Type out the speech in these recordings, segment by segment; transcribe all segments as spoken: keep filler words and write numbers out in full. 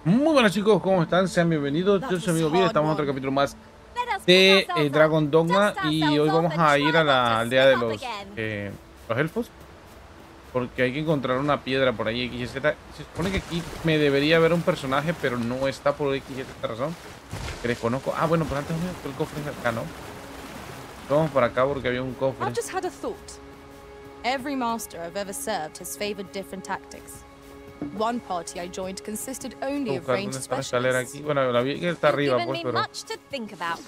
Muy buenas chicos, ¿cómo están? Sean bienvenidos, yo soy su amigo Vida, estamos en otro capítulo más de eh, Dragon Dogma y hoy vamos a ir a la aldea de los, eh, los elfos porque hay que encontrar una piedra por ahí, X Y Z. Se supone que aquí me debería haber un personaje, pero no está por X Y Z razón, que desconozco. Ah, bueno, pero antes el cofre es acá, ¿no? Vamos por acá porque había un cofre. I've just had a thought. Every master I've ever served has favored different tactics. One party I joined consisted only of ranged specialists. Aquí. Bueno, la vi que está arriba, pues, pero... much to think about.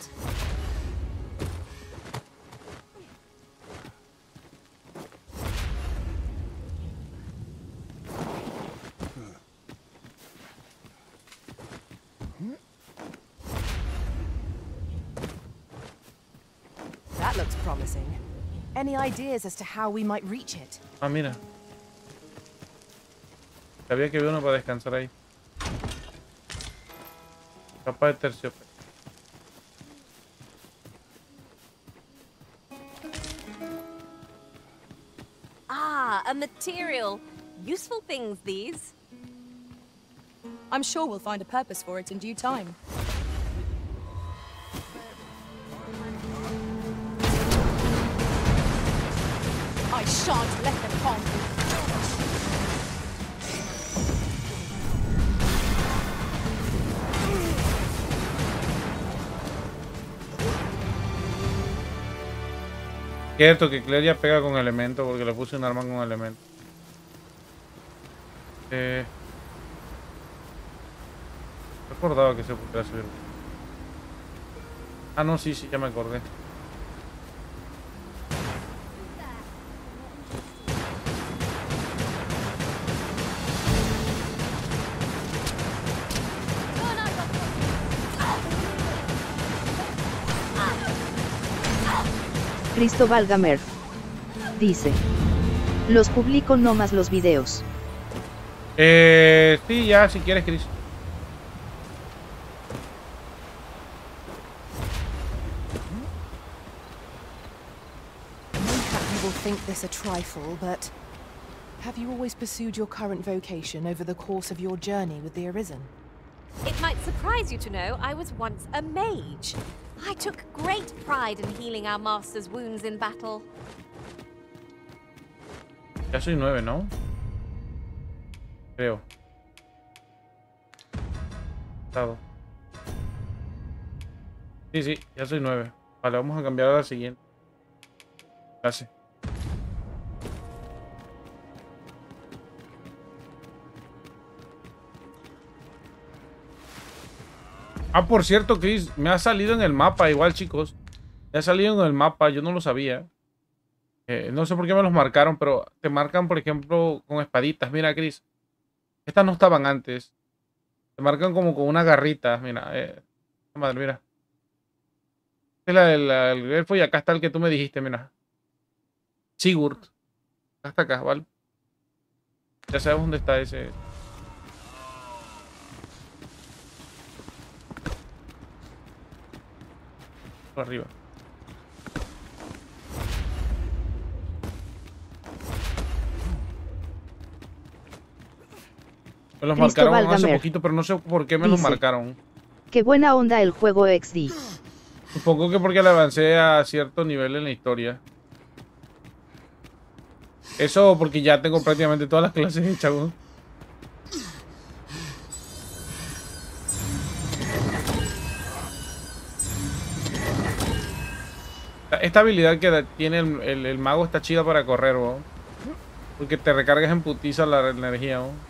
That looks promising. Any ideas as to how we might reach it? Ah, mira. Sabía que había uno para descansar ahí. Capa de terciopelo. Ah, a material. Useful things, these. I'm sure we'll find a purpose for it in due time. I shan't let them harm you. Cierto que Claire ya pega con elemento porque le puse un arma con elemento. Eh, recordaba que se podía subir. Ah, no, sí, sí, ya me acordé. Cristóbal Gamer dice: los publico no más los videos. Eh, sí, ya, si quieres, Chris. Mayhap you will think this a trifle, but have you always pursued your current vocation over the course of your journey with the Arisen? It might surprise you to know I was once a mage. I took great pride in healing our master's wounds in battle. Ya soy nueve, ¿no? Creo. Estado. Sí, sí, ya soy nueve. Vale, vamos a cambiar a la siguiente. Casi. Ah, por cierto, Chris, me ha salido en el mapa igual, chicos. Me ha salido en el mapa, yo no lo sabía. Eh, no sé por qué me los marcaron, pero te marcan, por ejemplo, con espaditas. Mira, Chris. Estas no estaban antes. Te marcan como con una garrita. Mira, eh. Madre, mira. Esta es la del la, el elfo y acá está el que tú me dijiste, mira. Sigurd. Hasta acá, ¿vale? Ya sabemos dónde está ese. Por arriba. Me los marcaron hace poquito, pero no sé por qué me los marcaron. Qué buena onda el juego equis de. Supongo que porque le avancé a cierto nivel en la historia. Eso porque ya tengo prácticamente todas las clases hechas, ¿no? Esta habilidad que tiene el, el, el mago está chida para correr, ¿no? Porque te recargas en putiza la energía, ¿no?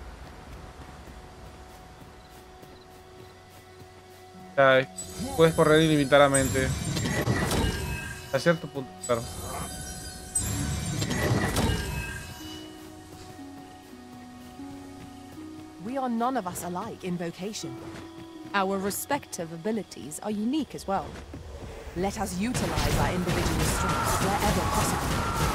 O sea, puedes correr ilimitadamente. A cierto punto, claro. We are none of us alike in vocation. Our respective abilities are unique as well. Let us utilize our individual strengths wherever possible.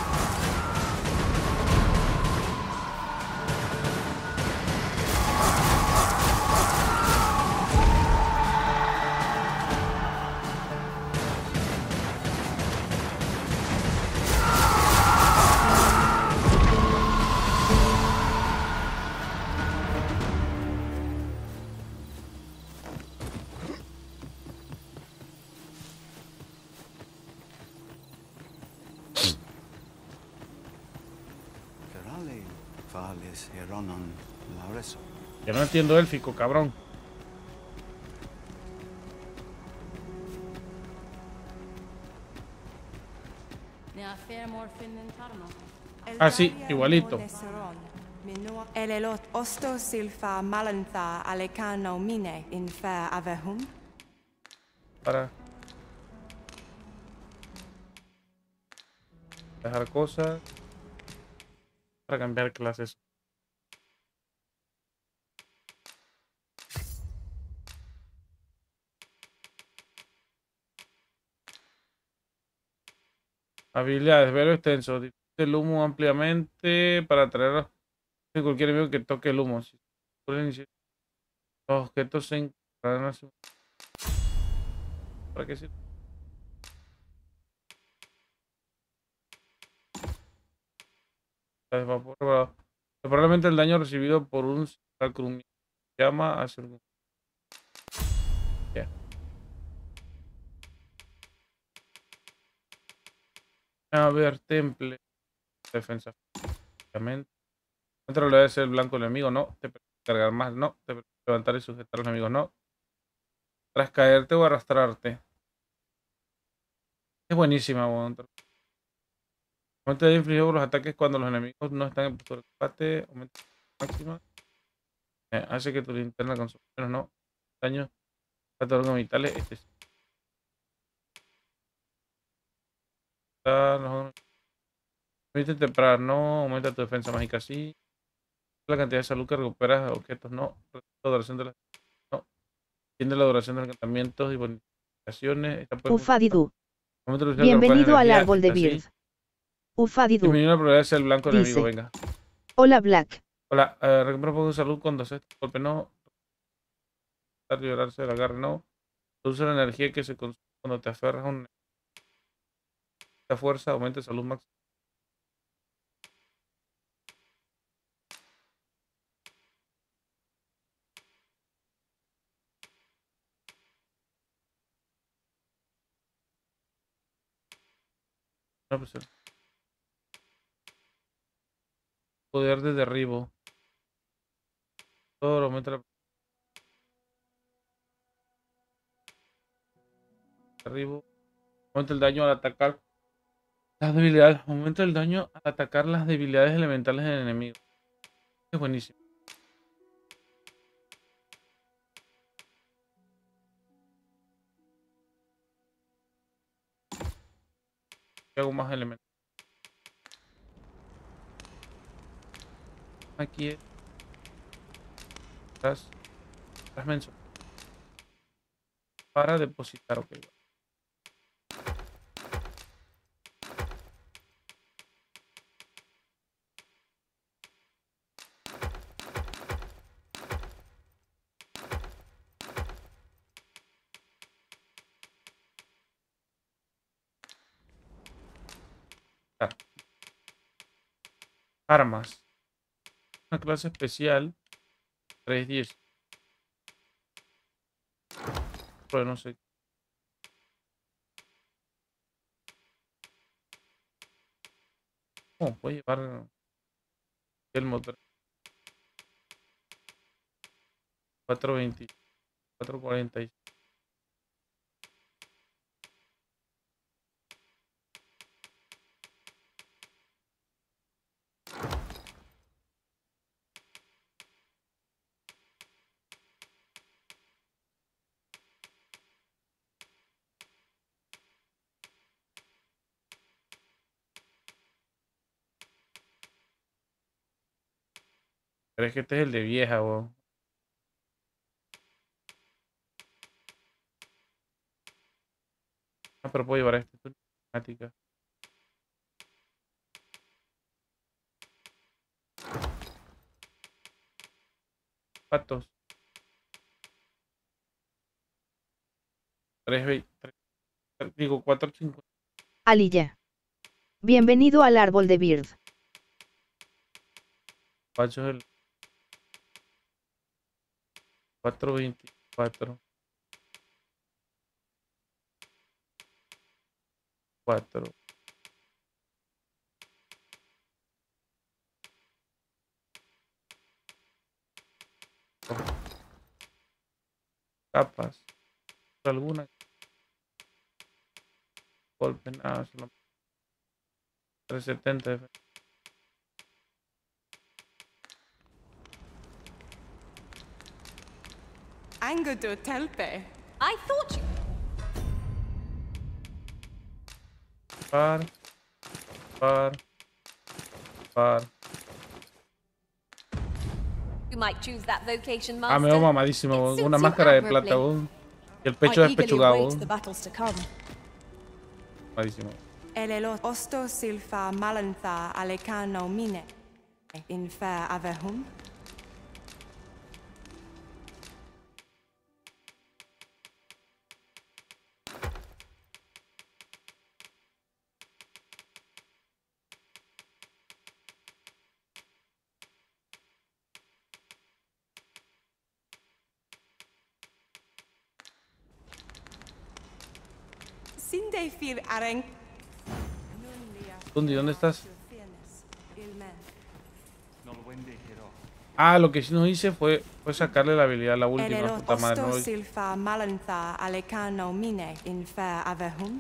Yo no entiendo élfico, cabrón. Ah, sí, igualito. Para dejar cosas. Para cambiar clases. Habilidades, velo extenso. Difunde el humo ampliamente para atraer a cualquier enemigo que toque el humo. Si los objetos se encontrarán así. ¿Para qué sirve? Vapor, probablemente el daño recibido por un con llama hacia algún. Yeah. A ver, temple. Defensa. Obviamente. Dentro le debe ser el blanco enemigo, no. Te permite cargar más, no. Te permite levantar y sujetar a los enemigos, no. Tras caerte o arrastrarte. Es buenísima, bueno. Aumenta de infligido por los ataques cuando los enemigos no están en postura de combate. Aumenta máxima. Eh, hace que tu linterna consuma menos, no. Daño a todos los vitales. Este sí. No. Permite temperar, no. Aumenta tu defensa mágica, sí. La cantidad de salud que recuperas de objetos, no. La duración de las. No. Tiene la duración de los encantamientos y bonificaciones. Ufadidu. Bienvenido al árbol de Bird. Ufadidu. Disminuye la probabilidad de ser el blanco Dice. enemigo, venga. Hola, Black. Hola, eh, recupera un poco de salud cuando haces este golpe, no. Liberarse del agarre, no. Usa la energía que se consume cuando te aferras a un. La fuerza aumenta salud máxima. No, pues, poder de derribo. Todo aumenta la. Derribo. Aumenta el daño al atacar. Las debilidades. Aumenta el daño al atacar las debilidades elementales del enemigo. Es buenísimo. Y hago más elementos. Aquí es. Tras. Tras menso. Para depositar, ok. Armas. Una clase especial. tres diez. Pero no sé. ¿Cómo puede llevar el motor? cuatro veinte. cuatro cuarenta. Pero es que este es el de vieja, weón. Ah, pero puedo llevar este. Temática. Patos. tres veinte. Digo, cuatro cincuenta. Alilla. Bienvenido al árbol de Bird. Pacho es el. cuatro veinticuatro. cuatro. Capas. Alguna. Golpe, nada. Solo trescientos setenta. De... Angudu Telpe. I thought you... Par. Par. Par. You might choose that vocation, Ah, me Master. veo mamadísimo. It suits Una you máscara de admirably. plata. weón. Y el I pecho eagerly despechugado. await weón. the battles to come. Mamadísimo. Elelot osto silfa malantha alecano mine. In fair avehum. Sinde fir areng. Tundi, ¿dónde estás? Ah, lo que sí no hice fue, fue sacarle la habilidad a la última. Elelot Puta madre, osto no- silfa malantha alecano mine. In fair avehum.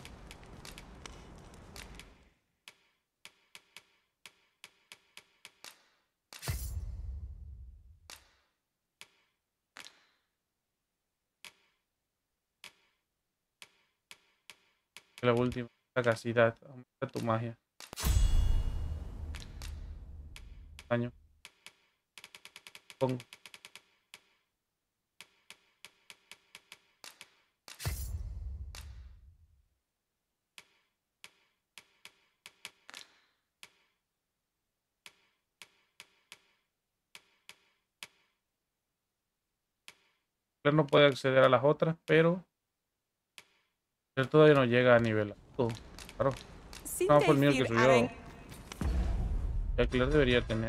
La última. La casidad. Aumenta tu magia. Daño. Pon. No puede acceder a las otras, pero él todavía no llega a nivel alto. Claro. No, por el mío que subió. Ya Claire debería tener.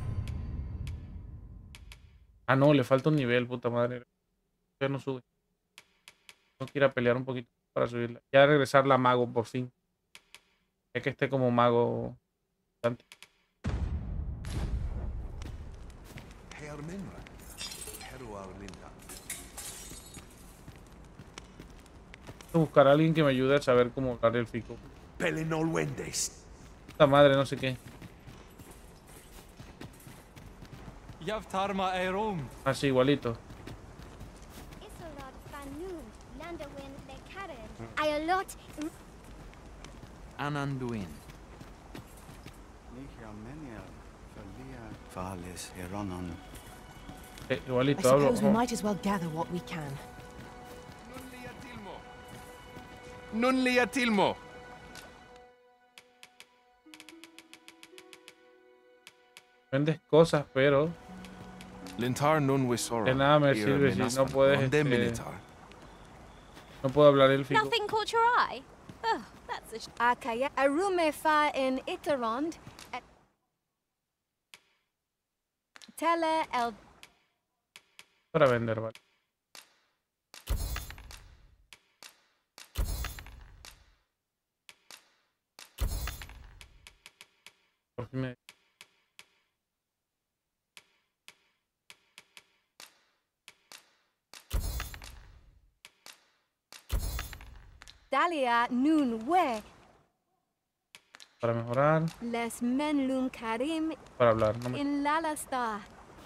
Ah, no, le falta un nivel, puta madre. Ya no sube. Tengo que ir a pelear un poquito para subirla. Ya regresar la mago, por fin. Ya que esté como mago. Bastante. Tengo que buscar a alguien que me ayude a saber cómo hablar el fico. Puta madre, no sé qué. Yavtarma Erom. Así, igualito. Isolot Fanun, Landawin Lekaren, Ayolot Ananduin. Falis Heronon. Eh, I igualito, hablo. suppose we Oh, might as well gather what we can. Nun lia tilmo. vendes cosas, pero Lintar nun wisora. de nada me sirve si no puedes. Este, no puedo hablar el fico. Nothing caught your eye? Oh, that's a sh... Akaya Arume Fa in Itarond. Tele El Para vender, vale. Por fin me... Dalia Nun We Para mejorar, Les Menlun Karim para hablar. No me... in Lalasta.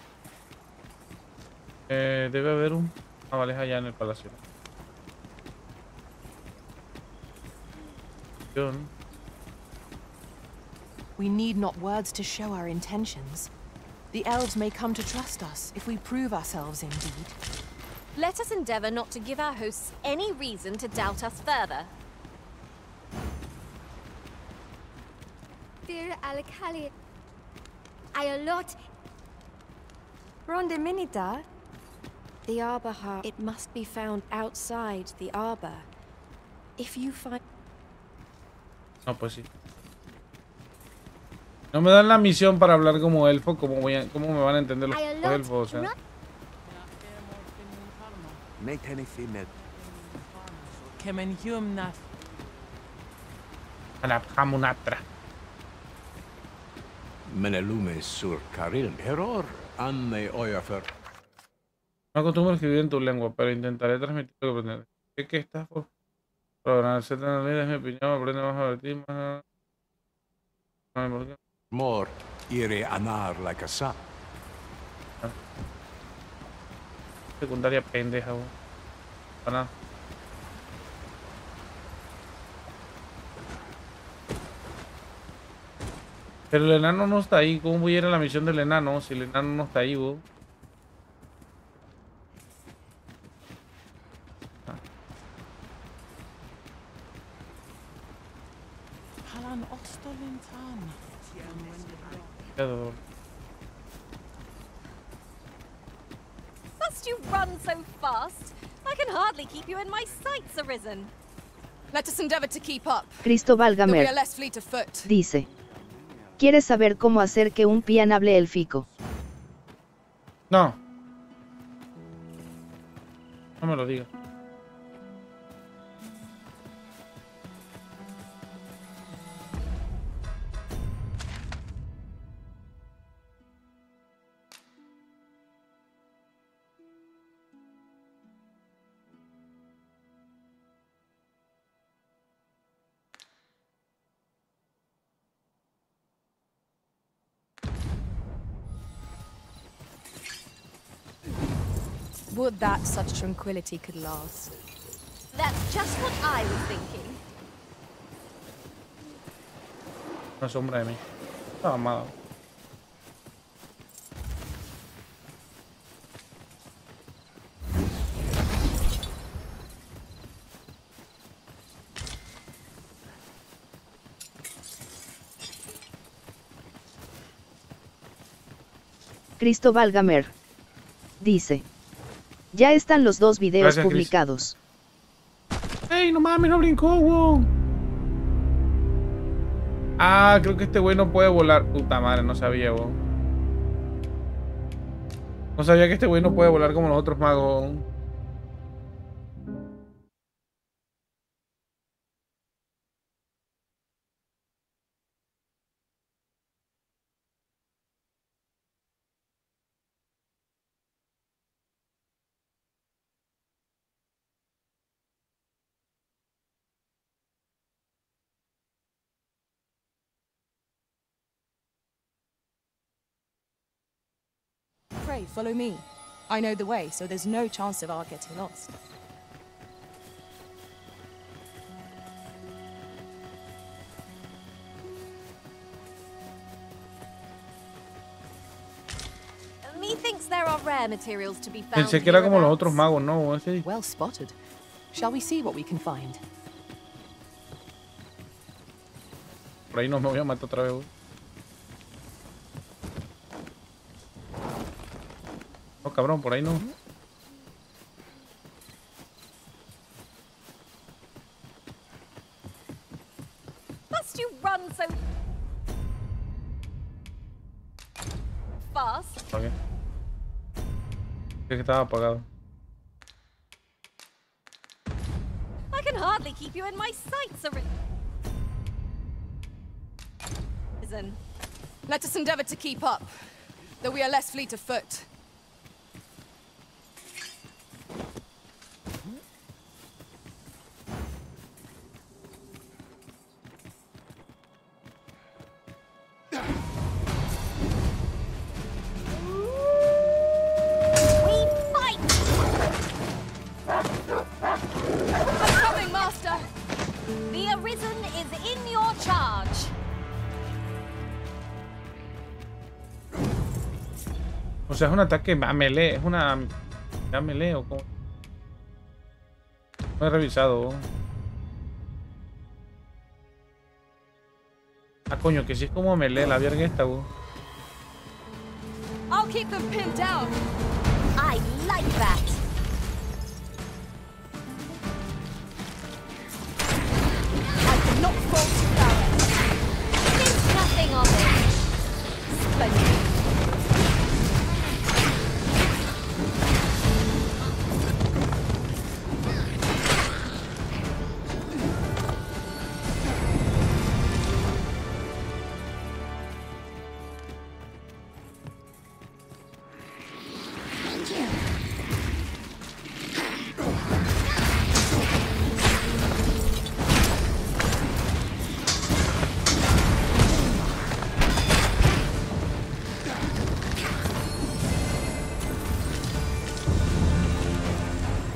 eh, debe haber un... Ah, vale, es allá en el palacio. John. We need not words to show our intentions. The elves may come to trust us if we prove ourselves indeed. Let us endeavor not to give our hosts any reason to doubt us further. Dear Alakali Ayolot Ronde Minita. The Arbor Heart. It must be found outside the Arbor. If you find No, pues sí. No me dan la misión para hablar como elfo, ¿cómo, voy a, cómo me van a entender los, los elfos? O sea, a la jamunatra. Menelume sur Karil Heror, Anne Oyafer. No acostumbro a escribir en tu lengua, pero intentaré transmitir lo que aprendes. ¿Qué que estás por programar? Z es mi opinión, aprende más a vertir, más a... More ire anar like a son. Secundaria pendeja, weón. Para nada. Pero el enano no está ahí. ¿Cómo voy a ir a la misión del enano si el enano no está ahí, weón? Must you run so fast? I can hardly keep you in my sights, Arisen. Let us endeavor to keep up. Cristóbal Though we Gamer are less fleet of foot. dice: ¿Quieres saber cómo hacer que un pian hable élfico? No. No me lo digas. Would that such tranquility could last. That's just what I was thinking. Una sombra de mí. Estaba amado. Cristóbal Gamer dice: ya están los dos videos Gracias, publicados. ¡Ey, no mames, no brincó, weón! Ah, creo que este güey no puede volar. Puta madre, no sabía, weón. No sabía que este güey no puede volar como los otros magos, weón. Pray, follow me. I know the way, so there's no chance of our getting lost. Methinks there are rare materials to be found. Pensé que era como los otros magos, no. Ese... Well spotted. Shall we see what we can find? Por ahí no me voy a matar otra vez, güey. No, cabrón, por ahí no. Must you run so fast? Ok. Es que estaba apagado. I can hardly keep you in my sights, Arisen. Let us endeavor to keep up, though we are less fleet of foot. O sea, es un ataque a melee, es una... ¿A melee o cómo? No he revisado. Ah, coño, que si es como melee la verga esta, weón. I'll keep them pinned down. I like that. I cannot fall to power. Think nothing of it. Splendid.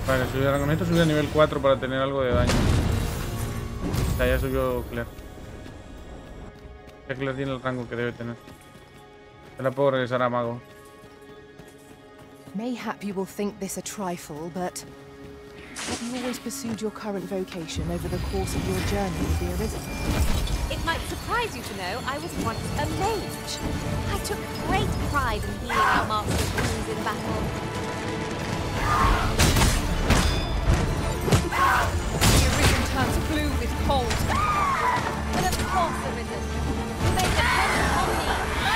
Vale, subí el rango. Necesito subir a nivel cuatro para tener algo de daño. O sea, ya subió Claire. Ya Claire tiene el rango que debe tener. Se la puedo regresar a Mago. Mayhap you will think this a trifle, but have you always pursued your current vocation over the course of your journey with the Arisen? It might surprise you to know I was once a mage. I took great pride in healing our master's wounds in battle. The Arisen turns blue with cold. But of course, Arisen. You may depend upon me.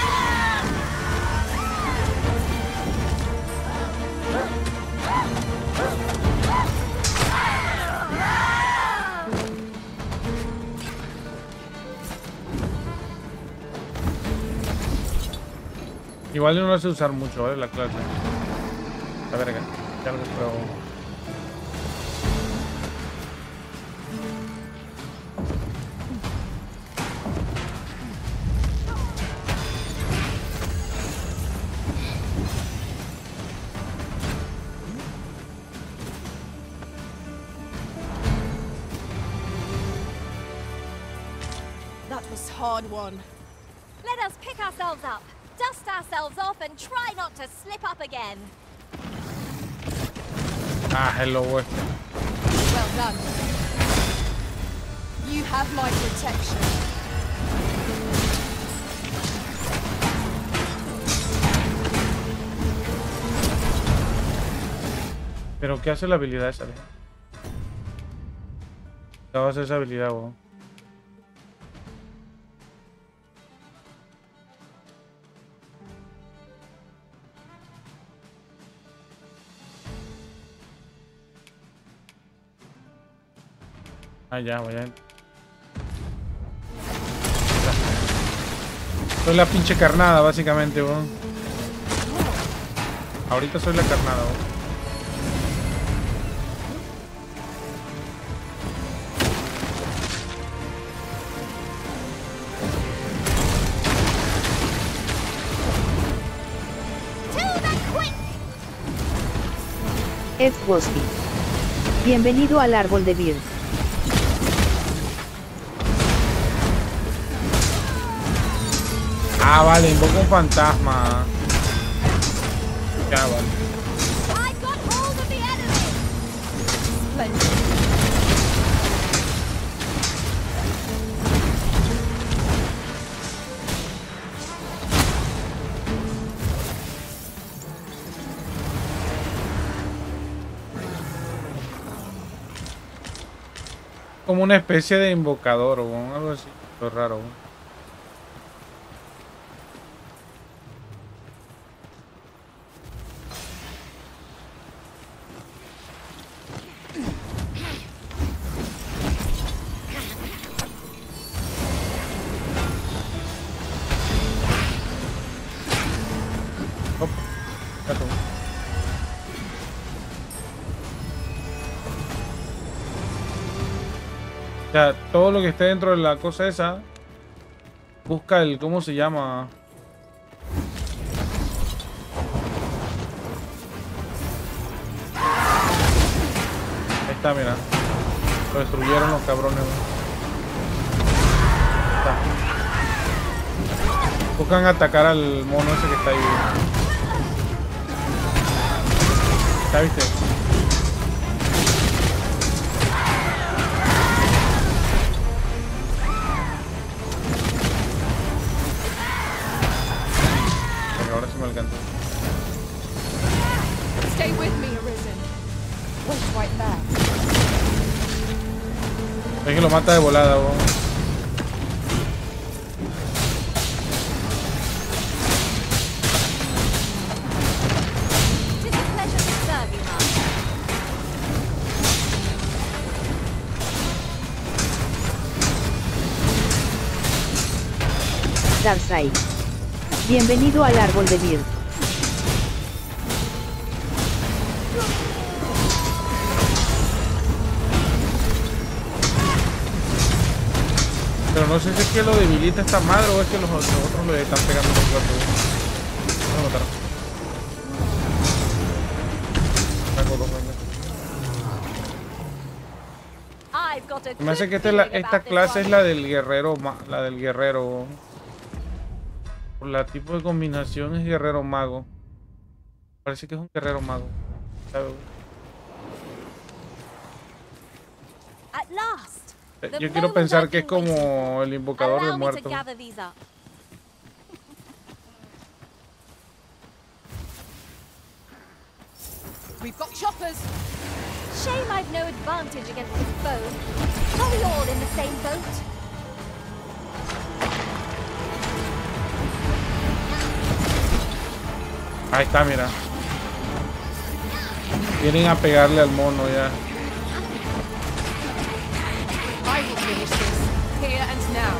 Igual yo no lo sé usar mucho, ¿vale? La clase. La verga. Ya algo, pero... That was hard one. Let us pick ourselves up, dust ourselves off, and try not to slip up again. Ah, hello, güey. Well done. You have my protection. Pero ¿qué hace la habilidad esa? ¿Qué va a hacer esa habilidad, güey? Ah, ya, voy a... Soy la pinche carnada, básicamente, weón. Ahorita soy la carnada, weón. Ed Woski. Bienvenido al árbol de Vir. Ah, vale, invoco un fantasma. Ya, vale. Como una especie de invocador o algo así, lo raro. O sea, todo lo que esté dentro de la cosa esa, busca el, ¿cómo se llama? Ahí está, mira. Lo destruyeron los cabrones. Está. Buscan atacar al mono ese que está ahí. ¿Ya viste? Ahora sí me alcanzó. Stay with me, Arisen. Wait right there. Es que lo mata de volada, vos. Darkseid. Bienvenido al árbol de Vir. Pero no sé si es que lo debilita esta madre o es que los, los otros le están pegando muy fuerte. Vamos a matar. Vengo, dos, venga. Me hace que esta, es la, esta clase es la del guerrero, la del guerrero. Por la tipo de combinación es guerrero mago. Parece que es un guerrero mago. ¿Sabes? Yo quiero pensar que es como el invocador de muertos. We've got choppers. Shame I've no advantage against this foe. Are we all in the same boat? Ahí está, mira. Vienen a pegarle al mono ya. I will finish this here and now.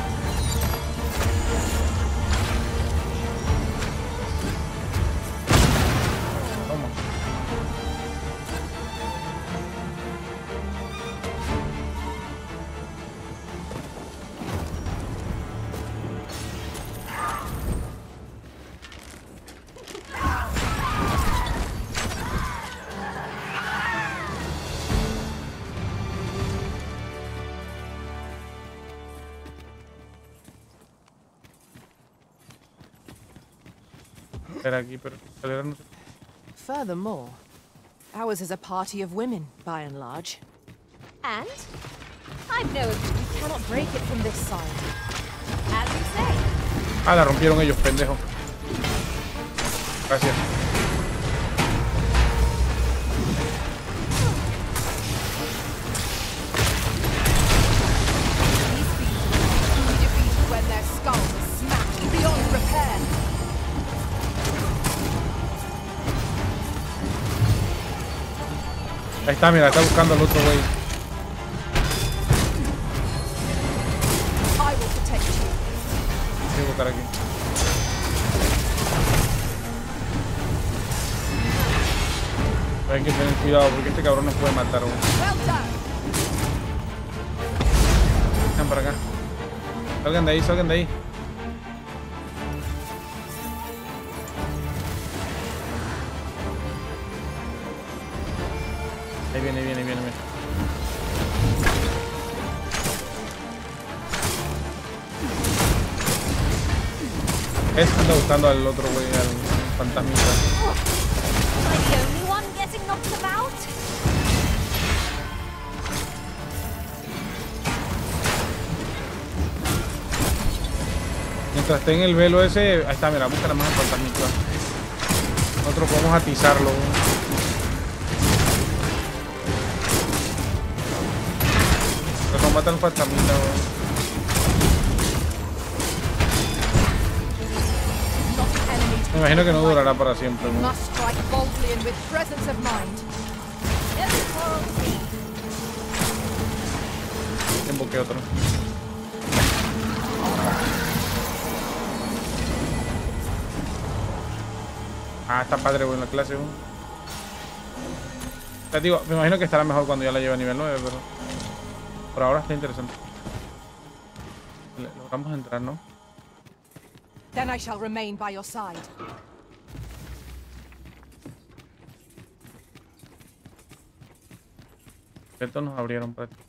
Aquí, pero no sé. Furthermore, ours is a party of women, by and large. And I've no We cannot break it from this side. As you say. Ah, la rompieron ellos, pendejo. Gracias. These beasts will be defeated when their skulls are smashed beyond repair. Ahí está, mira, está buscando al otro güey. Voy a buscar aquí. Hay que tener cuidado porque este cabrón nos puede matar. Güey. Vengan para acá. Salgan de ahí, salgan de ahí. Ahí viene, viene, viene, viene. Es anda buscando al otro güey, al fantasmita. Mientras esté en el velo ese, ahí está, mira, busca la más al fantasmita. Nosotros podemos atizarlo. Nos mata el fantasmita, güey. Me imagino que no durará para siempre, ¿no? Invoqué otro. Ah, está padre, güey, en la clase, güey. Te digo, me imagino que estará mejor cuando ya la lleve a nivel nueve, pero por ahora está interesante. Logramos entrar, ¿no? Then I shall remain by your side. Estos nos abrieron para ti.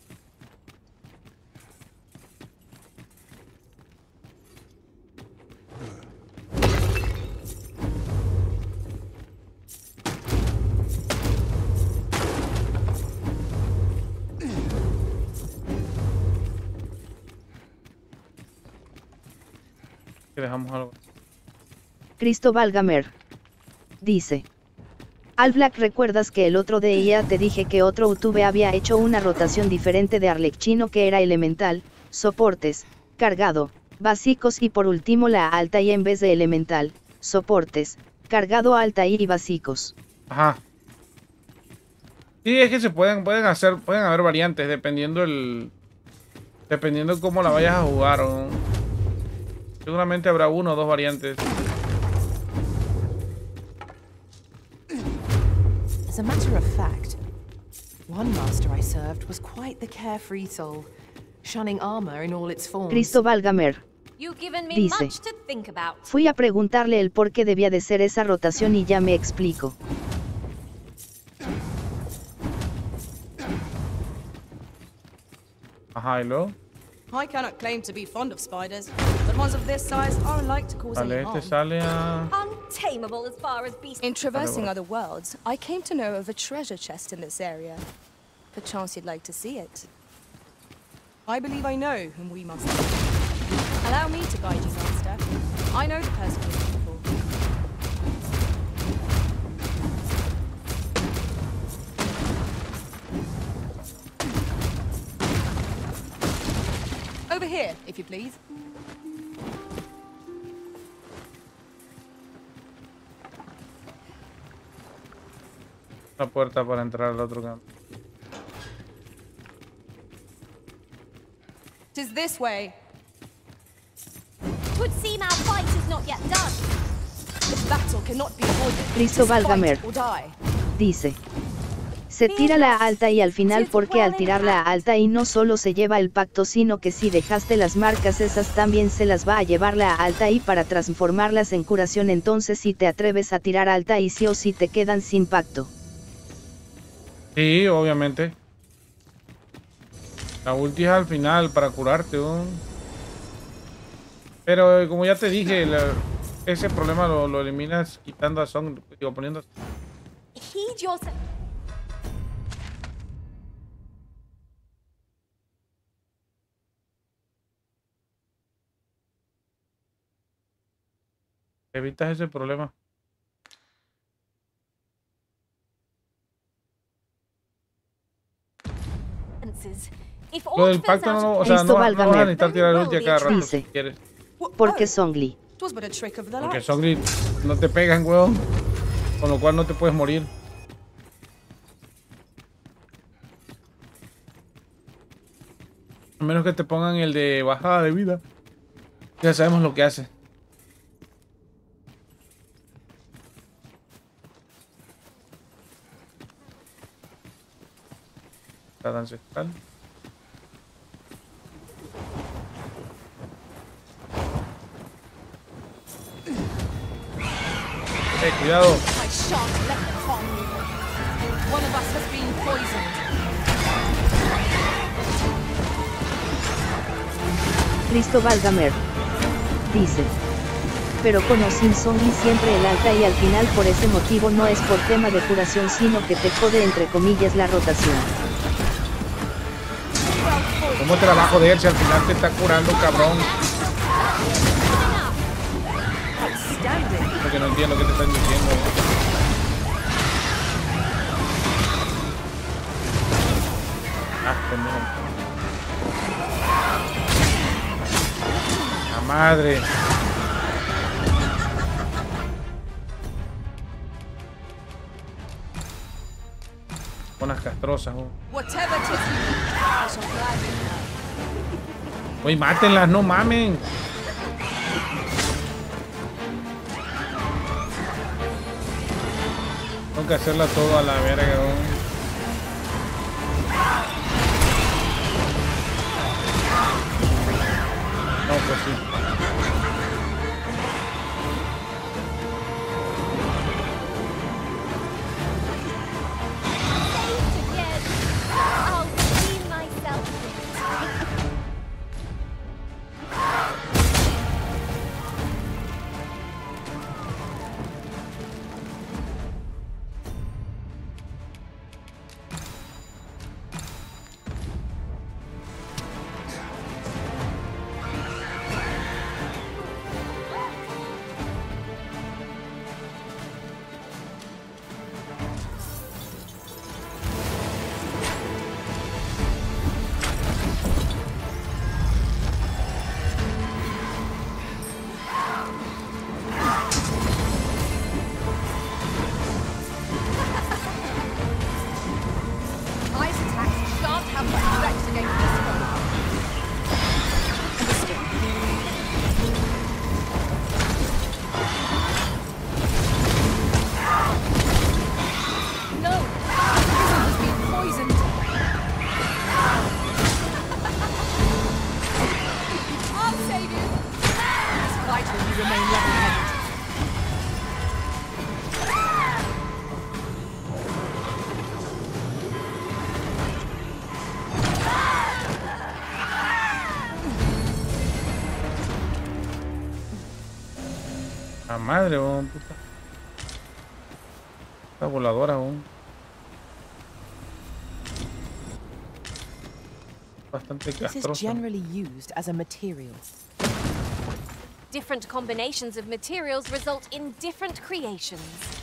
Que dejamos algo. Cristóbal Gamer dice: Al Black, ¿recuerdas que el otro día te dije que otro YouTube había hecho una rotación diferente de Arlecchino, que era elemental, soportes, cargado, básicos y por último la alta y en vez de elemental, soportes, cargado, alta y básicos? Ajá. Sí, es que se pueden, pueden hacer, pueden haber variantes dependiendo el, dependiendo cómo la vayas a jugar, ¿o? Seguramente habrá uno o dos variantes. As a matter of fact, one master I served was quite the carefree soul, shunning armor in all its forms. Cristóbal Gamer dice: Fui a preguntarle el por qué debía de ser esa rotación y ya me explico. Ajá, y luego. I cannot claim to be fond of spiders, but ones of this size aren't like to cause any Vale, harm. este sale a... Untamable as far as beasts. In traversing other worlds, I came to know of a treasure chest in this area. Perchance you'd like to see it. I believe I know whom we must seek. Allow me to guide you, Master. I know the person you're looking for. Over here, if you please. La puerta para entrar al otro campo. Tis this way. Would seem our fight is not yet done. The battle cannot be avoided. Cristo Tis Valgamer. fight or die. Dice. Se tira la alta y al final porque al tirar la alta y no solo se lleva el pacto sino que si dejaste las marcas esas también se las va a llevar la alta y para transformarlas en curación entonces si te atreves a tirar alta y sí o sí te quedan sin pacto. Sí, obviamente. La ulti es al final para curarte. ¿no? Pero eh, como ya te dije, la, ese problema lo, lo eliminas quitando a Song, digo, poniendo... Heed yourself. Evitas ese problema. Lo del pacto no, o sea, no, no vas a necesitar tirar el ulti a cada rato si quieres. Porque Zhongli. Porque Zhongli no te pegan, weón. Con lo cual no te puedes morir. A menos que te pongan el de bajada de vida. Ya sabemos lo que hace. La ancestral. Eh, cuidado. I shan't let them harm you. One of us has been poisoned. Cristo Valgamer. Dice. Pero con o sin Zhongli siempre el alta y al final por ese motivo no es por tema de curación sino que te jode entre comillas la rotación. ¿Cómo trabajo de él si al final te está curando, cabrón? Porque no entiendo qué te están diciendo. Ah, pendejo. La madre. Unas castrosas, ¿no? Oye, mátenlas, no mamen. Tengo que hacerla todo a la verga, ¿no? No, pues sí. madre, weón, puta. Esta voladora, weón. Bastante This is castrosa. generally used as a material. Different combinations of materials result in different creations.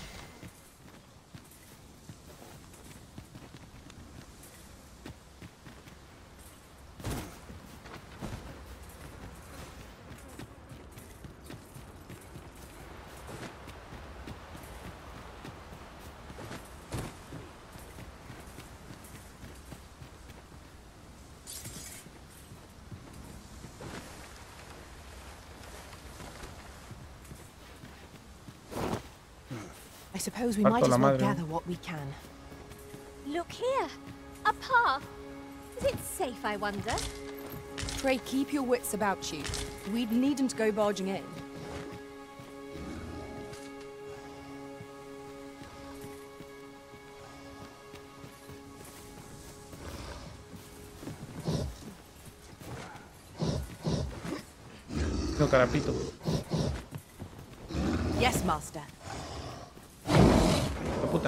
I suppose we Parto might la as well madre. gather what we can. Look here, a path. Is it safe, I wonder? Pray keep your wits about you. We'd need him to go barging in. No, carapito. Yes, Master. La puta.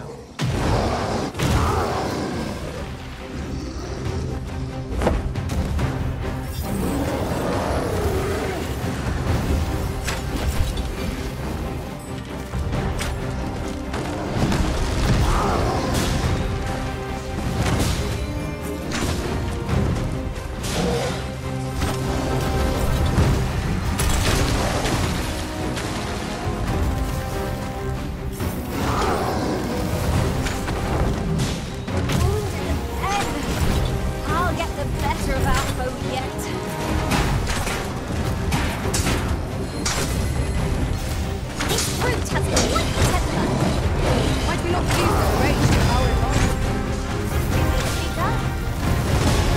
I'll get the better of our foe yet. This fruit has quite the temper. Might we not use the range to our advantage? Nicely done.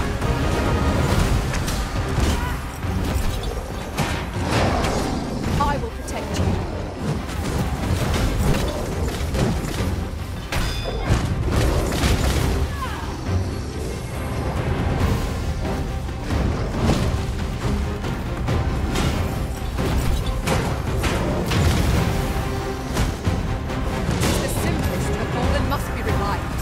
I will protect you. The simplest of the fallen must be revived.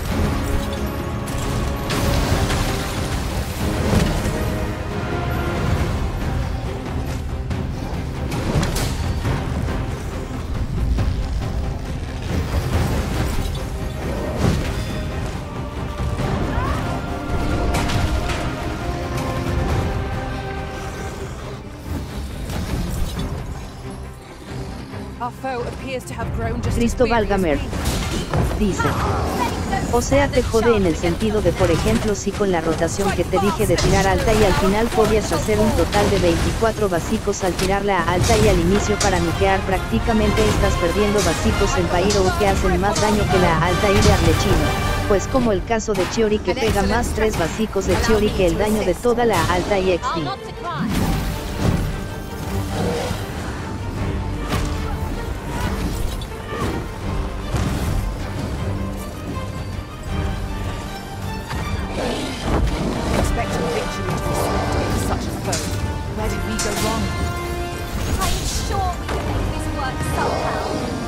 Our foe appears to have grown just as Cristo weary as Valgamer. we. Dice. O sea, te jode en el sentido de, por ejemplo, si con la rotación que te dije de tirar alta y al final podías hacer un total de veinticuatro básicos al tirarla a alta y al inicio para nukear, prácticamente estás perdiendo básicos en Pyro que hacen más daño que la alta y de Arlechino. Pues como el caso de Chiori que pega más tres básicos de Chiori que el daño de toda la alta y X I'll D. not decline. Expecting victory to be swift against such a foe. Where did we go wrong? I'm sure we can make this work somehow.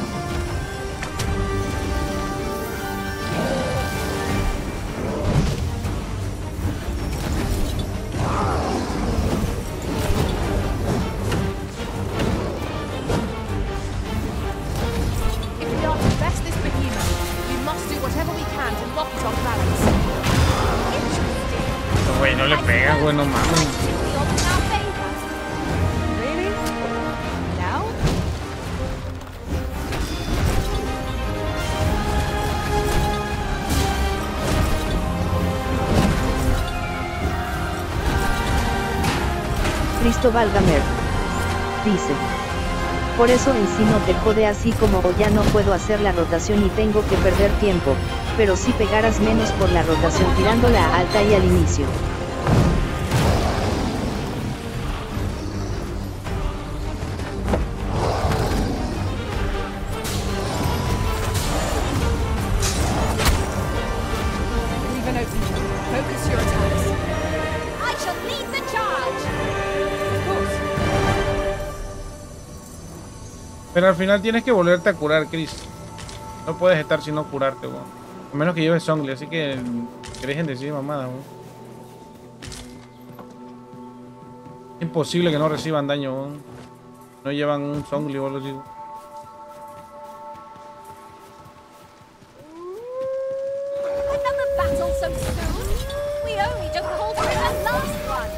If we are to best this behemoth, we must do whatever we can to lock it on balance. Interesting. Güey, no le pega, güey, no mames. Tipping the odds in our favor. Really? Now? Cristo Valgamer. Dice. Por eso en sí no te jode así como o ya no puedo hacer la rotación y tengo que perder tiempo, pero si pegaras menos por la rotación tirándola a alta y al inicio. Leave an opening. Focus your attacks. I shall lead the charge. Of course. Pero al final tienes que volverte a curar, Chris. No puedes estar sin no curarte, weón. A menos que lleves Zhongli, así que que dejen de decir mamadas, weón. Es imposible que no reciban daño, weón. No llevan un Zhongli o algo así. Another battle so soon? We only just called for the last one.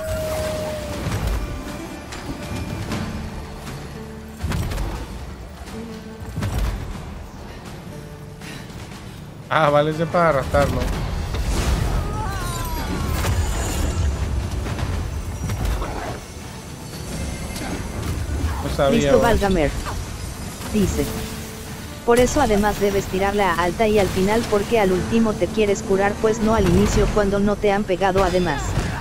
Ah, vale, ese es para arrastrarlo. No sabía. Cristóbal Gamer dice: por eso además debes tirarla a alta y al final, porque al último te quieres curar, pues no al inicio cuando no te han pegado además.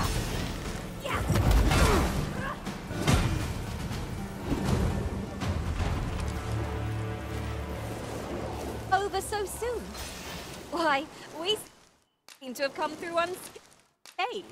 Over so soon? Why, we seem to have come through unscathed.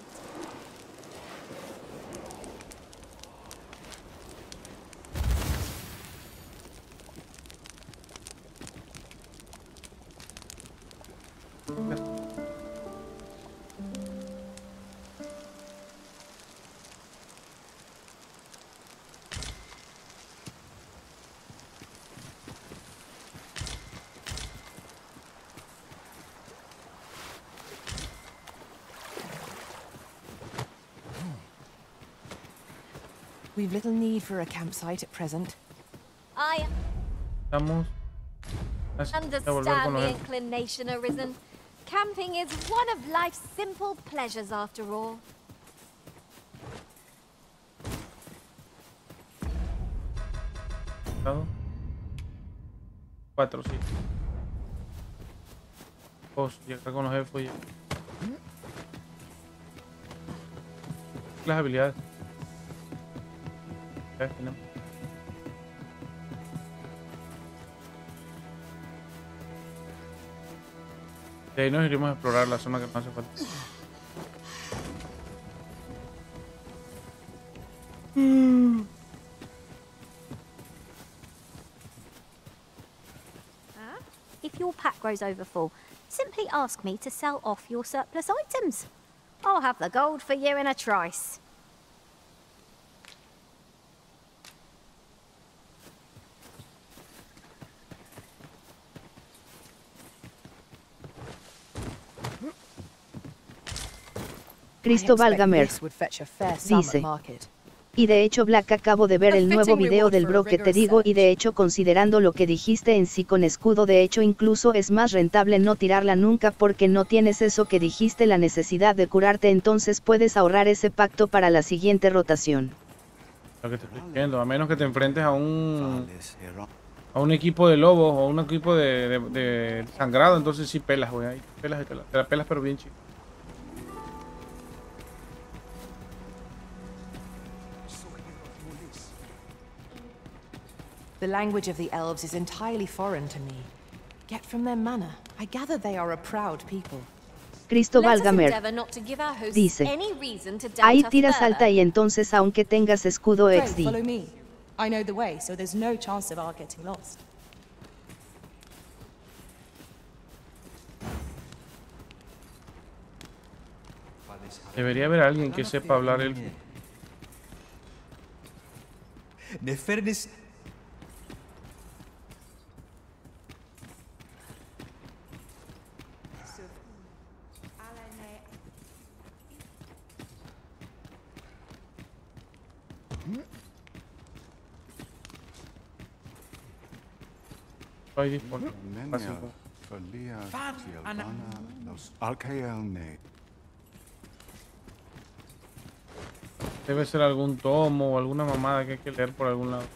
We've little need for a campsite at present. I Estamos. Así, a volver understand con the los- inclination arisen. Camping is one of life's simple pleasures after all. Cuatro, sí. Dos, y acá con los elfos ya. Las habilidades. Ya tenemos. De ahí nos iremos a explorar la zona que nos hace falta. If your pack grows over full, simply ask me to sell off your surplus items. I'll have the gold for you in a trice. Cristóbal Gamer dice: y de hecho, Black, acabo de ver el nuevo video del bro que te digo, y de hecho, considerando lo que dijiste en sí con escudo, de hecho incluso es más rentable no tirarla nunca, porque no tienes eso que dijiste, la necesidad de curarte, entonces puedes ahorrar ese pacto para la siguiente rotación. Lo que te estoy diciendo, a menos que te enfrentes a un a un equipo de lobos o un equipo de, de, de sangrado, entonces sí pelas, güey, ahí pelas y te la, te la pelas, pero bien chico. The language of the elves is entirely foreign to me. Yet from their manner, I gather they are a proud people. Cristóbal Gamer dice: ahí tiras alta y entonces aunque tengas escudo Pray, X D. follow me. I know the way, so there's no chance of our getting lost. Debería haber alguien que sepa hablar elfo. Nefernes. Hay disponible. Debe ser algún tomo o alguna mamada que hay que leer por algún lado.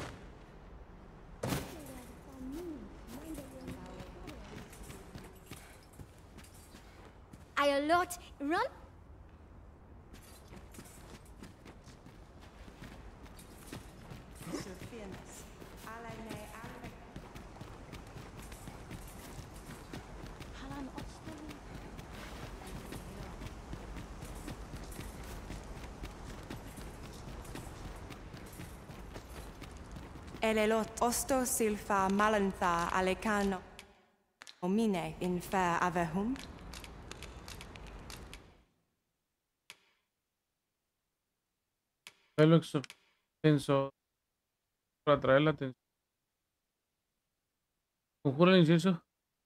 Ayolot, run. elelot osto silfa malantha alecano omine in fair avehum. Velo extenso para atraer la atención. Conjura el incienso.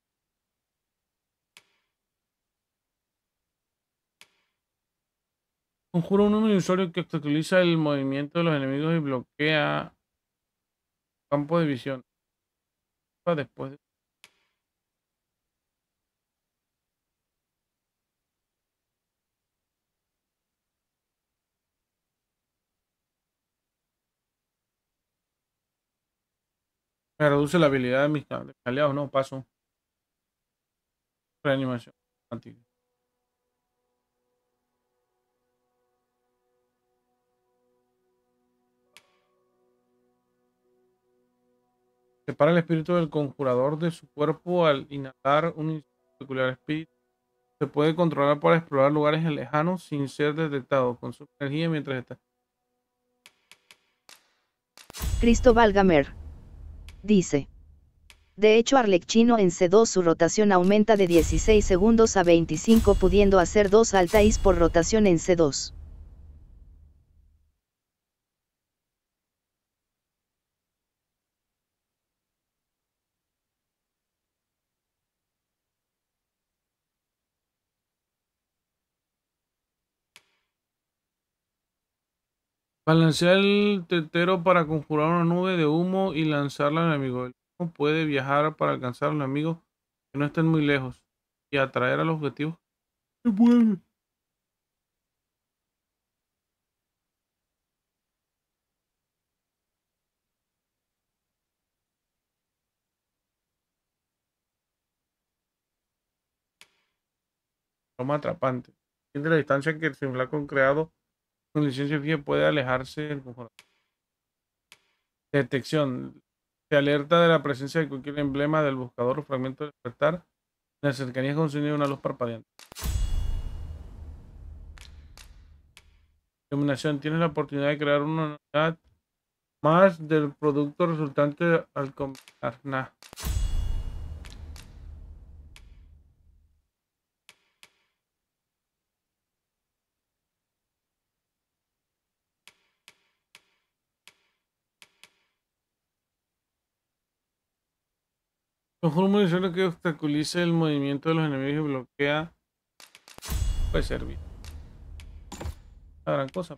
Conjura un número usuario que obstaculiza el movimiento de los enemigos y bloquea campo de visión. Después de... Me reduce la habilidad de mis, de mis aliados, no paso. Reanimación. Antigua. Separa el espíritu del conjurador de su cuerpo al inhalar un peculiar espíritu. Se puede controlar para explorar lugares lejanos sin ser detectado. Consume energía mientras está. Cristóbal Gamer dice. De hecho, Arlecchino en C dos su rotación aumenta de dieciséis segundos a veinticinco, pudiendo hacer dos altais por rotación en C dos. Balancea el tetero para conjurar una nube de humo y lanzarla al enemigo. El humo puede viajar para alcanzar a los enemigos que no estén muy lejos y atraer a los objetivos. Se puede. Toma atrapante. De la distancia que el simulacro creado con licencia fija puede alejarse del conjurador. Detección. Se alerta de la presencia de cualquier emblema del buscador o fragmento de despertar. En la cercanía con sonido de una luz parpadeante. Iluminación. Tienes la oportunidad de crear una unidad más del producto resultante al combinar. Nah. Conjuro munición que obstaculice el movimiento de los enemigos y bloquea. Puede servir. La gran cosa.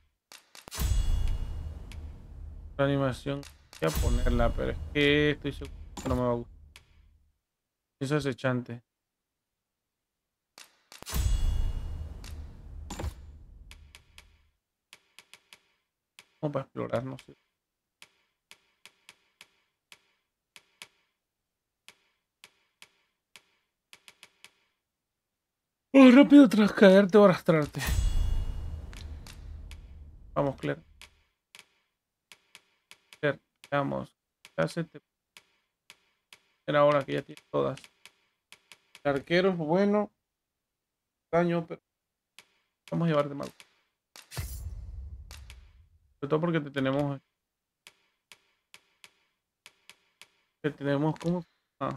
La animación. Voy a ponerla, pero es que estoy seguro que no me va a gustar. Es acechante. Como para explorar, no sé. Oh, rápido tras caerte o arrastrarte. Vamos, Claire. Claire, veamos. Hacete. Era ahora que ya tiene todas. El arquero es bueno. Daño, pero vamos a llevar de mal. Sobre todo porque te tenemos. Te tenemos como. Ah.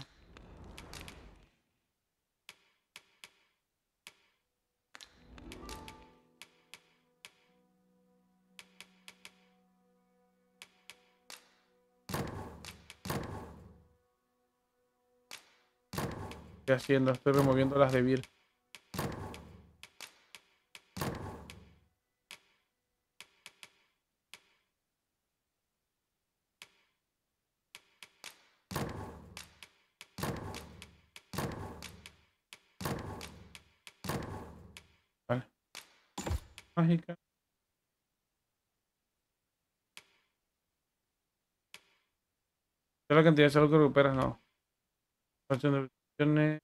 Estoy haciendo, estoy removiendo las de Vir. Vale. Mágica. ¿Qué es la cantidad de salud que recuperas? No. Facción de visiones.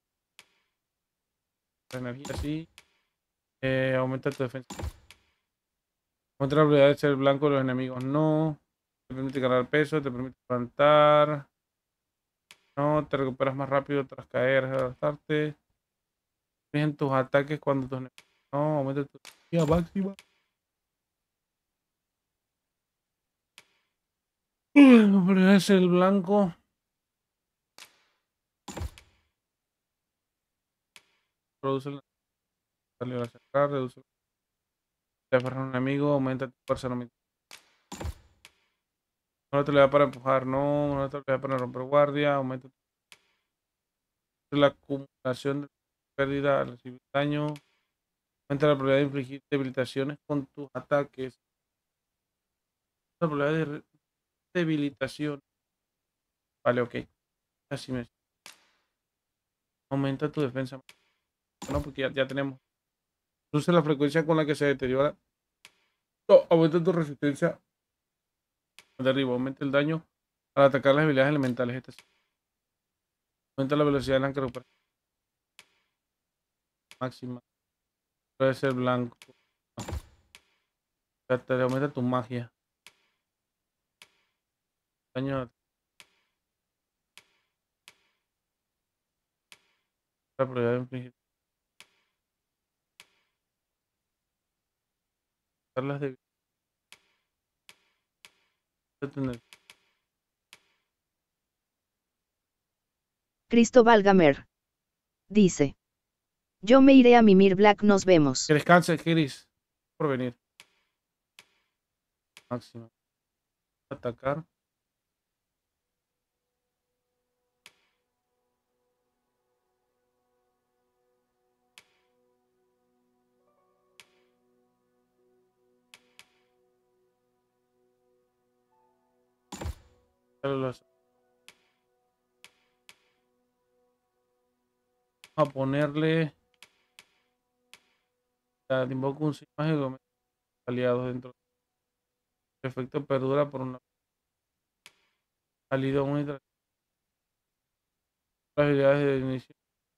Energía, sí. Eh, aumenta tu defensa. Aumenta la probabilidad de ser blanco de los enemigos. No. Te permite cargar peso. Te permite levantar. No. Te recuperas más rápido tras caer. Adaptarte. En tus ataques cuando tus enemigos. No. Aumenta tu energía máxima. Bueno, pero es el blanco. Produce la salida a cerrar, reduce la aferrar a un enemigo, aumenta tu fuerza. No, no te le da para empujar, no, no te le da para romper guardia, aumenta la acumulación de pérdida al recibir daño, aumenta la probabilidad de infligir debilitaciones con tus ataques. La probabilidad de debilitación. Vale, ok. Así me aumenta tu defensa. No, porque ya, ya tenemos. Reduce la frecuencia con la que se deteriora. No, aumenta tu resistencia de arriba. Aumenta el daño al atacar las habilidades elementales. Este sí. Aumenta la velocidad en la que recupera máxima. Puede ser blanco. No. Te aumenta tu magia. Daño. La probabilidad de infligir. Las de Cristóbal Gamer. Dice. Yo me iré a mimir Black, nos vemos. Que descanse, Kiris. Por venir. Máximo. Atacar. Vamos a ponerle. Invoco un signo mágico aliados dentro. El efecto perdura por una salida única. Las habilidades de inicio.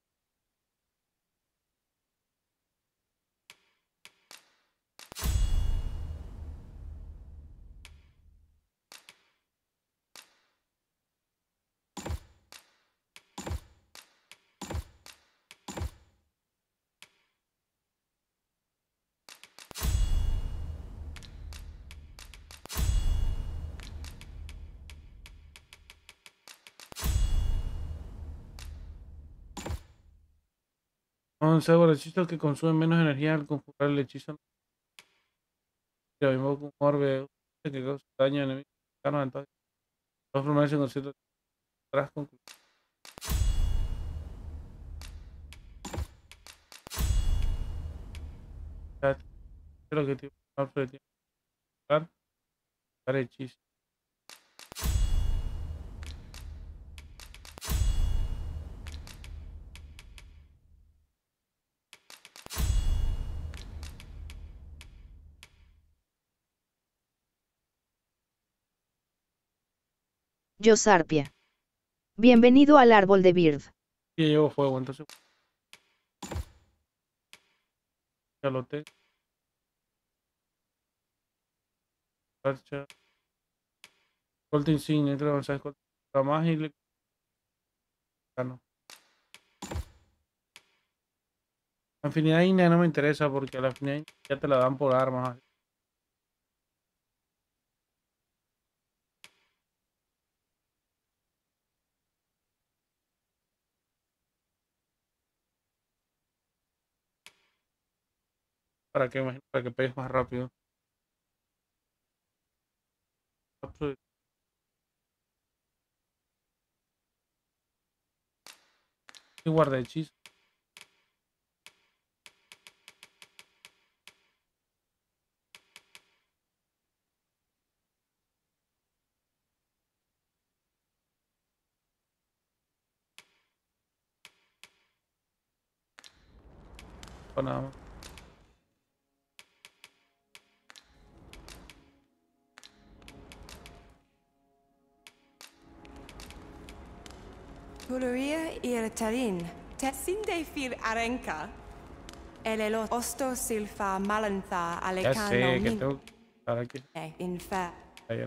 once hechizos que consumen menos energía al conjurar el hechizo. Lo mismo con un orbe que causa daño a enemigos cercanos. Entonces, dos permanecen con cierto tras concluir. Creo que tiene un orbe de tiempo para hechizo. Yo Sarpia. Bienvenido al árbol de Bird. Y llevo fuego, entonces. Ya lo tengo. Marcha. Corte insignia, entre avanzar con la más y le. Ah, no. La afinidad ígnea no me interesa porque la afinidad ígnea ya te la dan por armas. Para que, imagino, para que pegues más rápido. Y guarda hechizo. Para nada más. Puluria irritarin. Tessinde fil arenca. El elot osto silfa malantha Ya alecano sé que min. tengo que estar aquí. Infer. Ayer.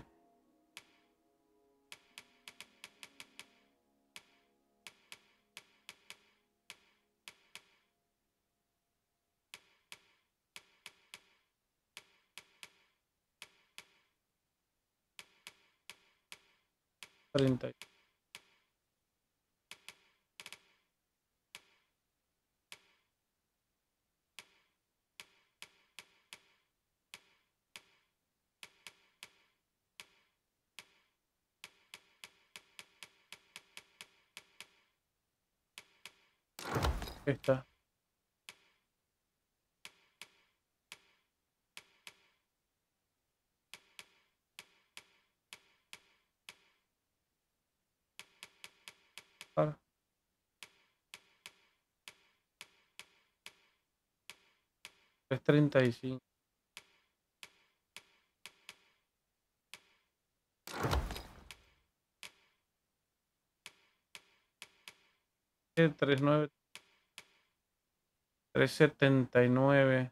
treinta. Ahí está. Ahora. tres treinta y cinco. tres nueve. tres setenta y nueve.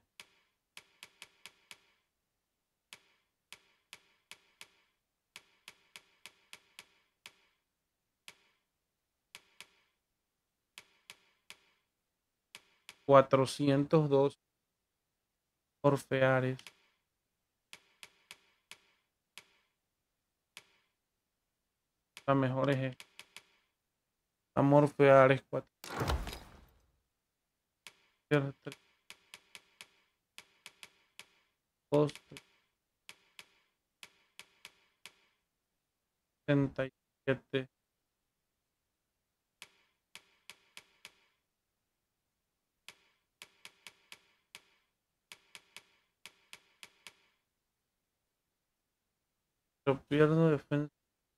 cuatrocientos dos Orfeares. La mejor es esta. Amorfeares cuatro. dos. sesenta y siete. Yo pierdo defensa.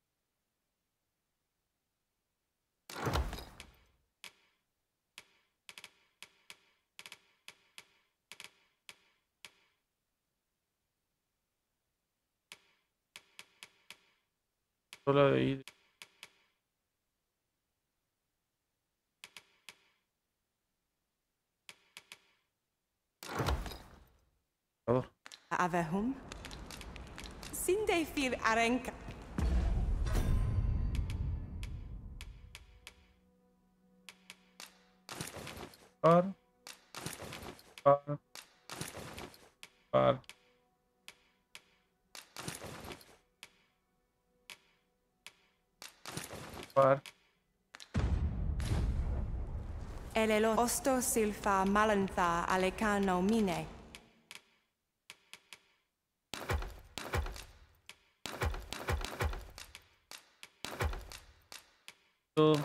Sola de ida. Avehum. Sindefir arenka. Par. Par. Par. Par. Elelo osto silfa malantha alekano mine. Todo.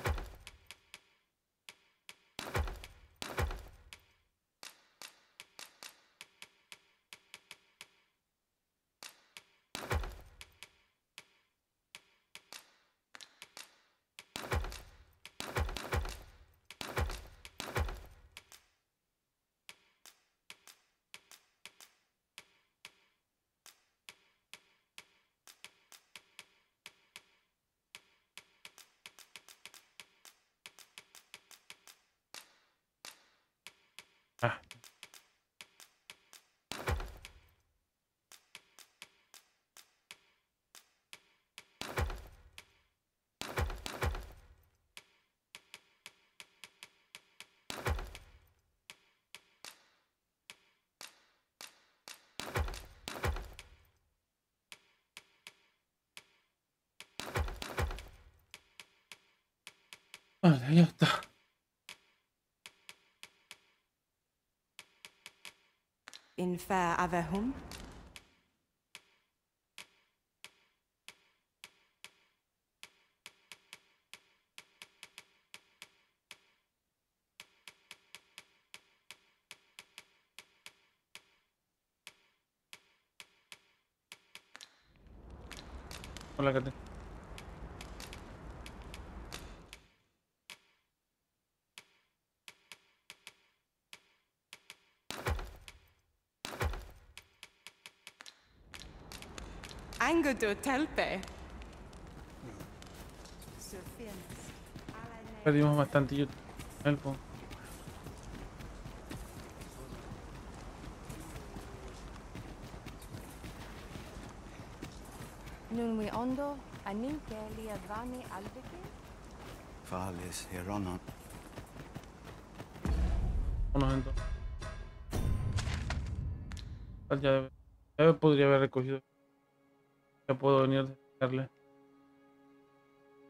Ah. Vale, ya está. In fair Avehum. Hola, Kate. Angudu telpe. Perdimos bastante yo. Elfo. Nunwi ondo, aninke lia vani albeke. Falis Heronon. Unos entonces. Ya, debe, ya podría haber recogido. Ya puedo venir a darle.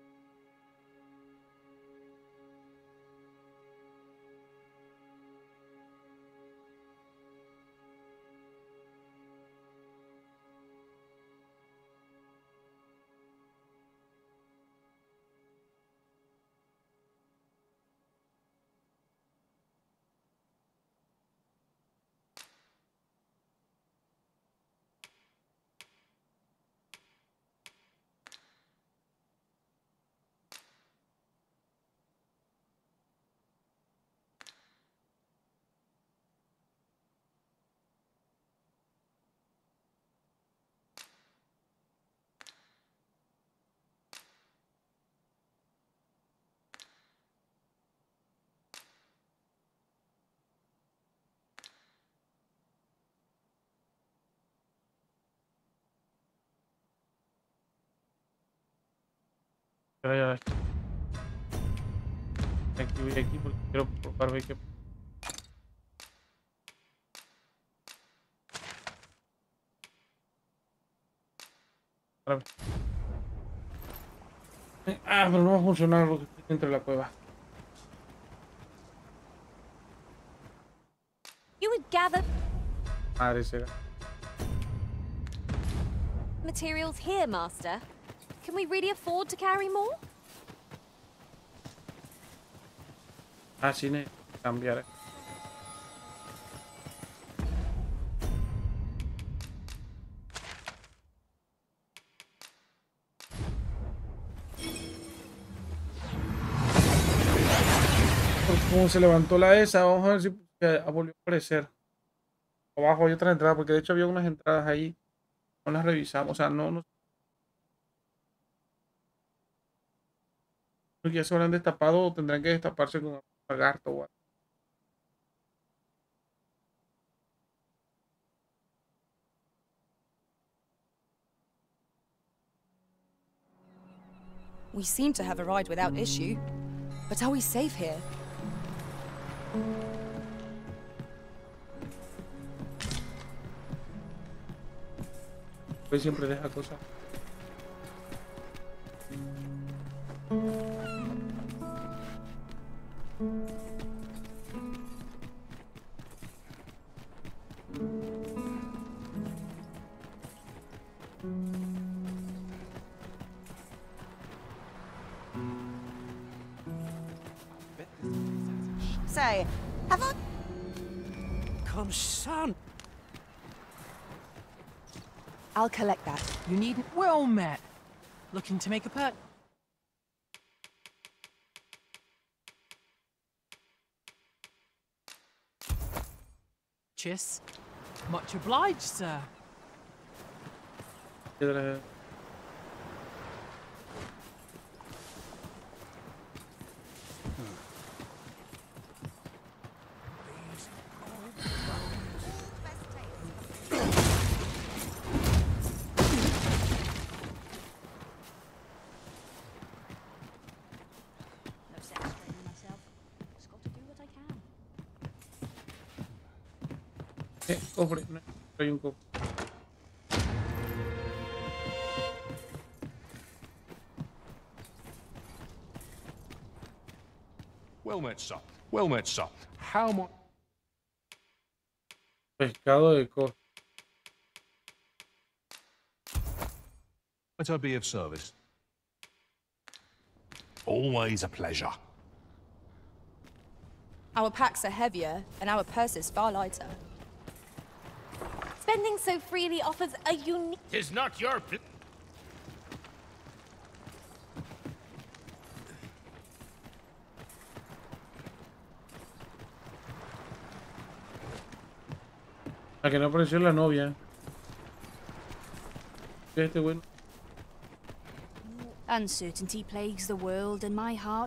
Pero ya aquí voy aquí porque quiero probar ver qué. Ah, pero no va a funcionar lo que está dentro de la cueva. You would gather Madre será. materials here, Master. Can we really afford to carry more? Ah, sí, ne cambiar. Como se levantó la esa, vamos a ver si volvió a aparecer. Abajo hay otra entrada, porque de hecho había unas entradas ahí. No las revisamos, o sea, no, no. Porque ya se habrán destapado o tendrán que destaparse con un lagarto o algo. We seem to have arrived without issue. But are we safe here? Pues siempre deja cosas. Say, have I... Come, son. I'll collect that. You needn't. Well met. Looking to make a purchase? Much obliged, sir. Piedra. Eh, cofre, no hay un cofre. Well met, sir. Well met, sir. How much? Pescado de costa. Might I be of service? Always a pleasure. Our packs are heavier, and our purses far lighter. Spending so freely offers a unique... Tis not your pl- La que no apareció la novia. Este bueno. Uncertainty plagues the world, and my heart.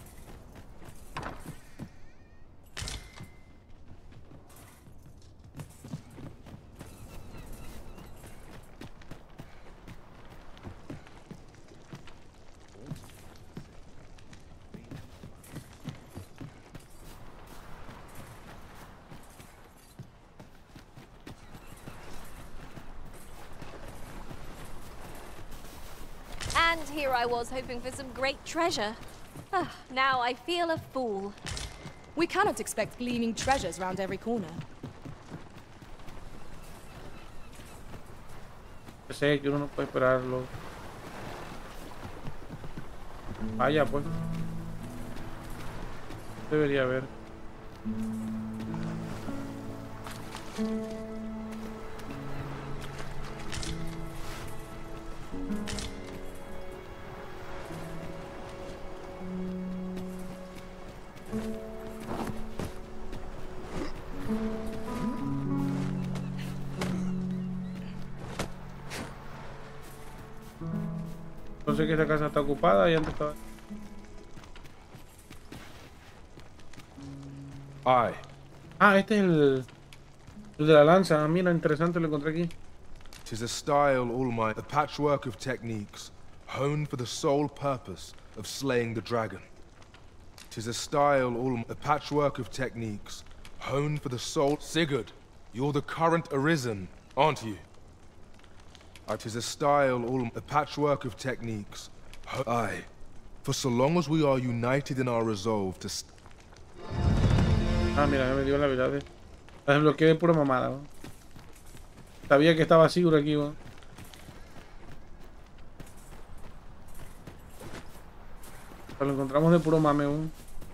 And here I was hoping for some great treasure. Ah, now I feel a fool. We cannot expect gleaming treasures round every corner. Sé que uno no puede esperarlo. Vaya pues. Debería haber. Entonces que esta casa está ocupada y antes estaba... Aye. Ah, este es el... el de la lanza. Mira, interesante, lo encontré aquí. 'Tis a style all my... a patchwork of techniques, honed for the sole purpose of slaying the dragon. 'Tis a style, all a patchwork of techniques, honed for the soul. Sigurd, you're the current Arisen, aren't you? It is a style, all a patchwork of techniques. Aye, for so long as we are united in our resolve to... St ah, mira, me dio la verdad. La desbloqueé de pura mamada, ¿no? Sabía que estaba seguro aquí, ¿no? Lo encontramos de puro mame, ¿no?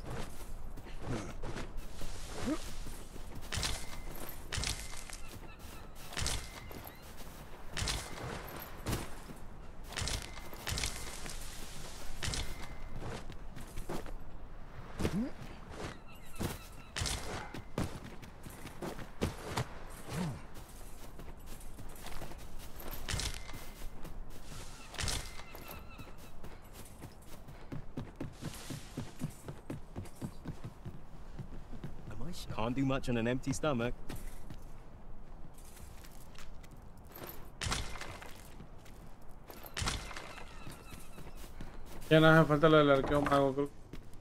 Can't do much on an empty stomach. Ya nada, falta lo del arqueo mago, creo.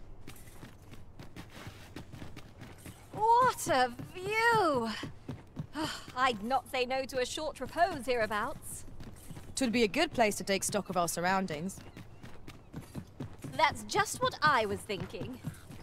What a view! I'd not say no to a short repose hereabouts. Twould be a good place to take stock of our surroundings. That's just what I was thinking.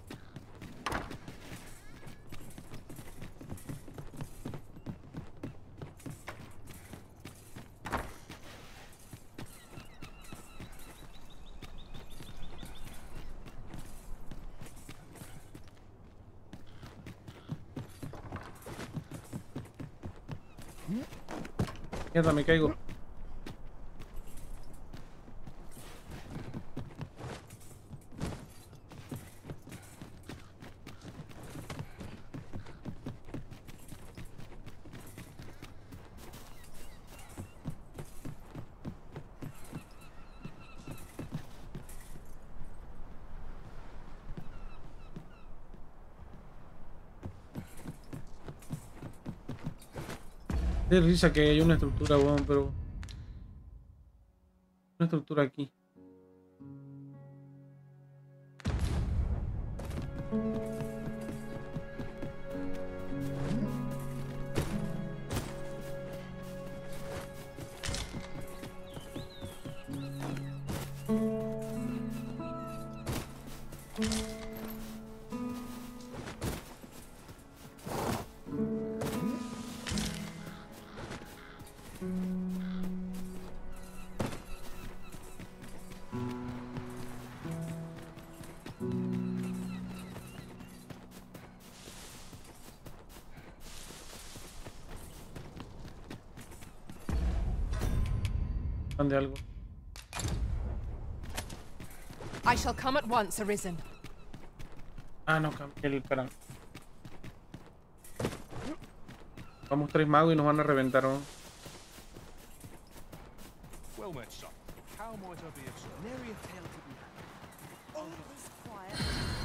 Mierda, me caigo. De risa que hay una estructura, weón, pero... Una estructura aquí. De algo. I shall come at once, Arisen. Ah, no, el espera. Vamos tres magos y nos van a reventar, ¿no? Well met, son. How might I be of service? Nary a tale to be had. All is quiet.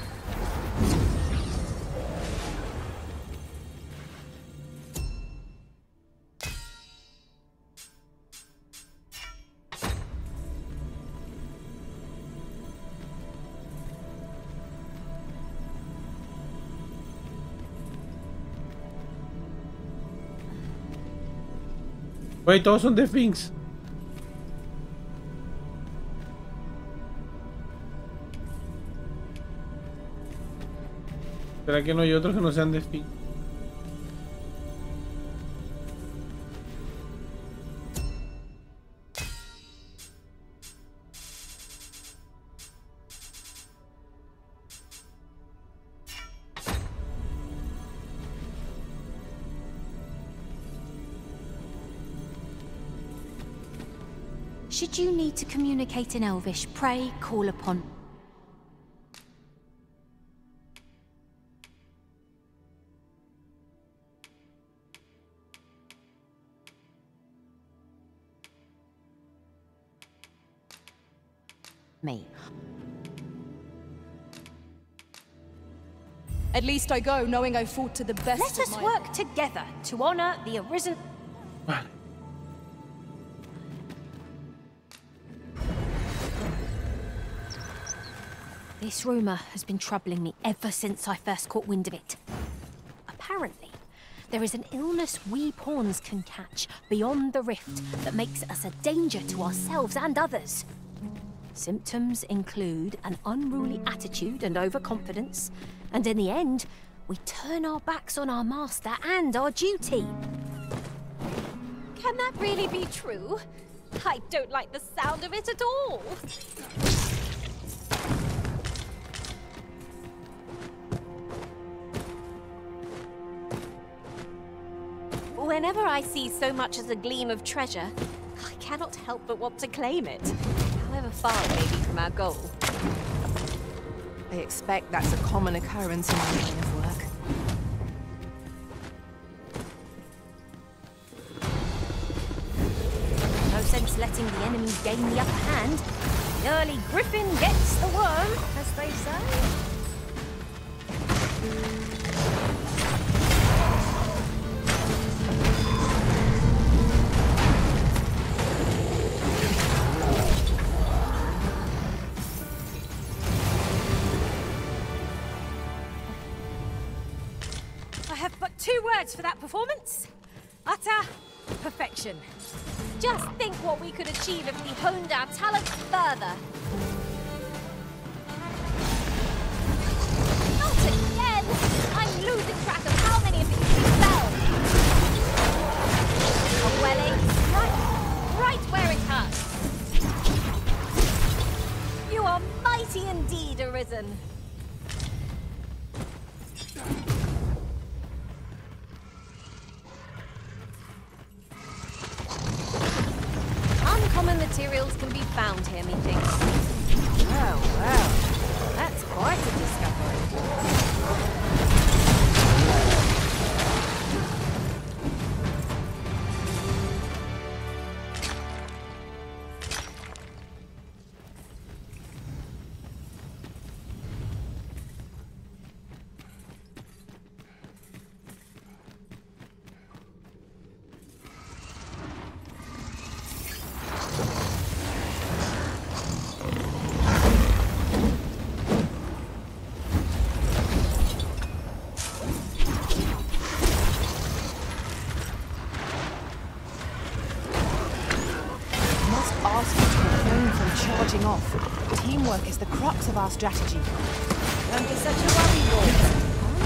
Güey, todos son de Sphinx. ¿Será que no hay otros que no sean de Sphinx? Should you need to communicate in Elvish, pray call upon... me. At least I go knowing I fought to the best Let of us my... work together to honor the Arisen... Vale. This rumour has been troubling me ever since I first caught wind of it. Apparently, there is an illness we pawns can catch beyond the rift that makes us a danger to ourselves and others. Symptoms include an unruly attitude and overconfidence, and in the end, we turn our backs on our master and our duty. Can that really be true? I don't like the sound of it at all. Whenever I see so much as a gleam of treasure, I cannot help but want to claim it, however far it may be from our goal. I expect that's a common occurrence in my line of work. No sense letting the enemy gain the upper hand. The early griffin gets the worm, as they say. Two words for that performance. Utter perfection. Just think what we could achieve if we honed our talents further. Not again! I'm losing track of how many of these we fell. A welling, right, right where it hurts. You are mighty indeed, Arisen. Uncommon materials can be found here, methinks. Oh, wow. That's quite a discovery. Teamwork is the crux of our strategy. Don't be such a worry, Wolf.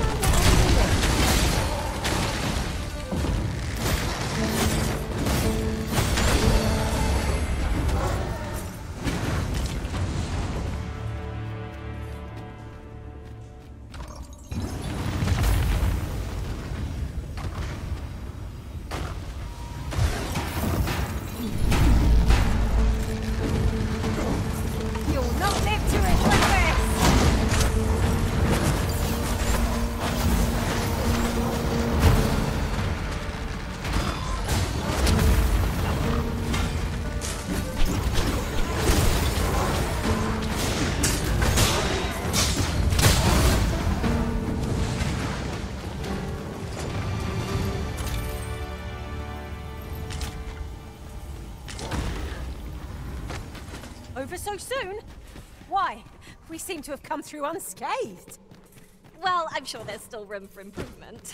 Over so soon? Why? We seem to have come through unscathed. Well, I'm sure there's still room for improvement.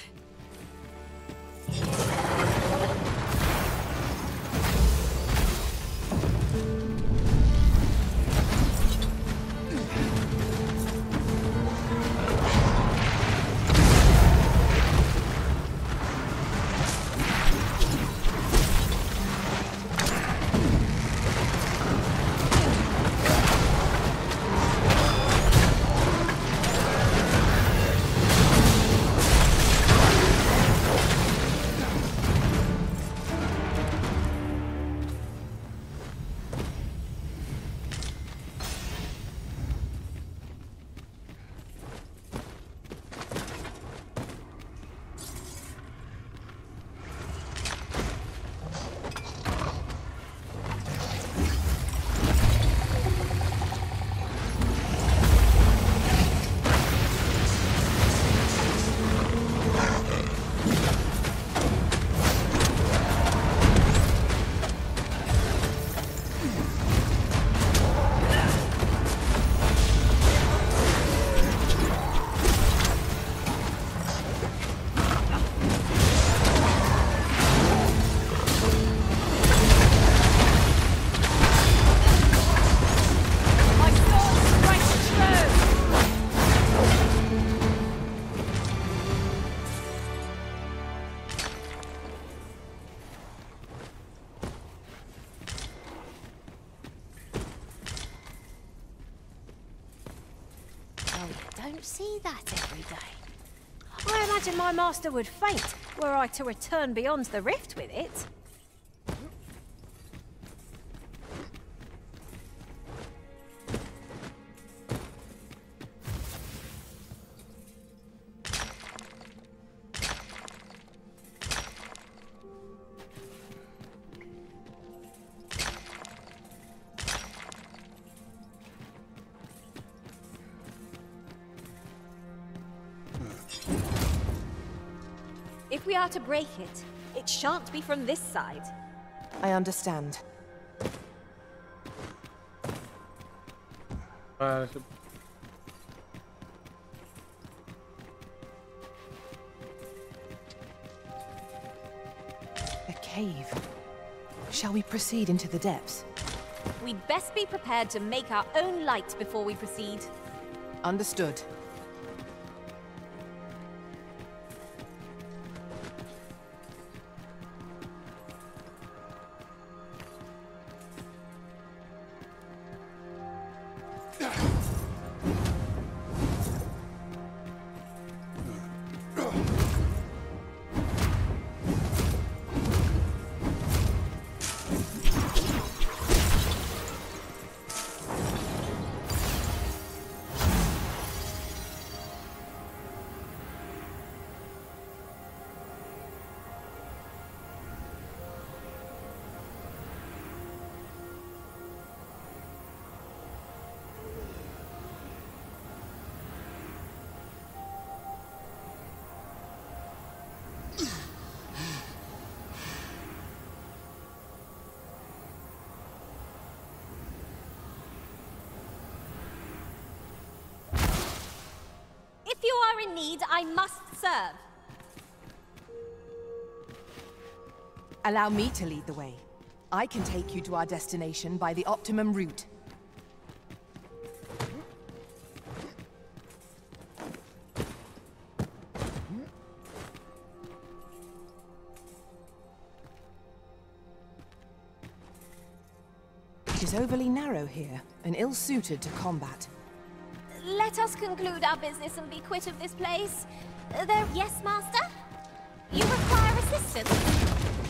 don't see that every day. I imagine my master would faint were I to return beyond the rift with it. If we are to break it, it shan't be from this side. I understand. Uh, A cave. Shall we proceed into the depths? We'd best be prepared to make our own light before we proceed. Understood. If you are in need, I must serve. Allow me to lead the way. I can take you to our destination by the optimum route. It is overly narrow here, and ill-suited to combat. Let us conclude our business and be quit of this place. Uh, there... Yes, Master? You require assistance?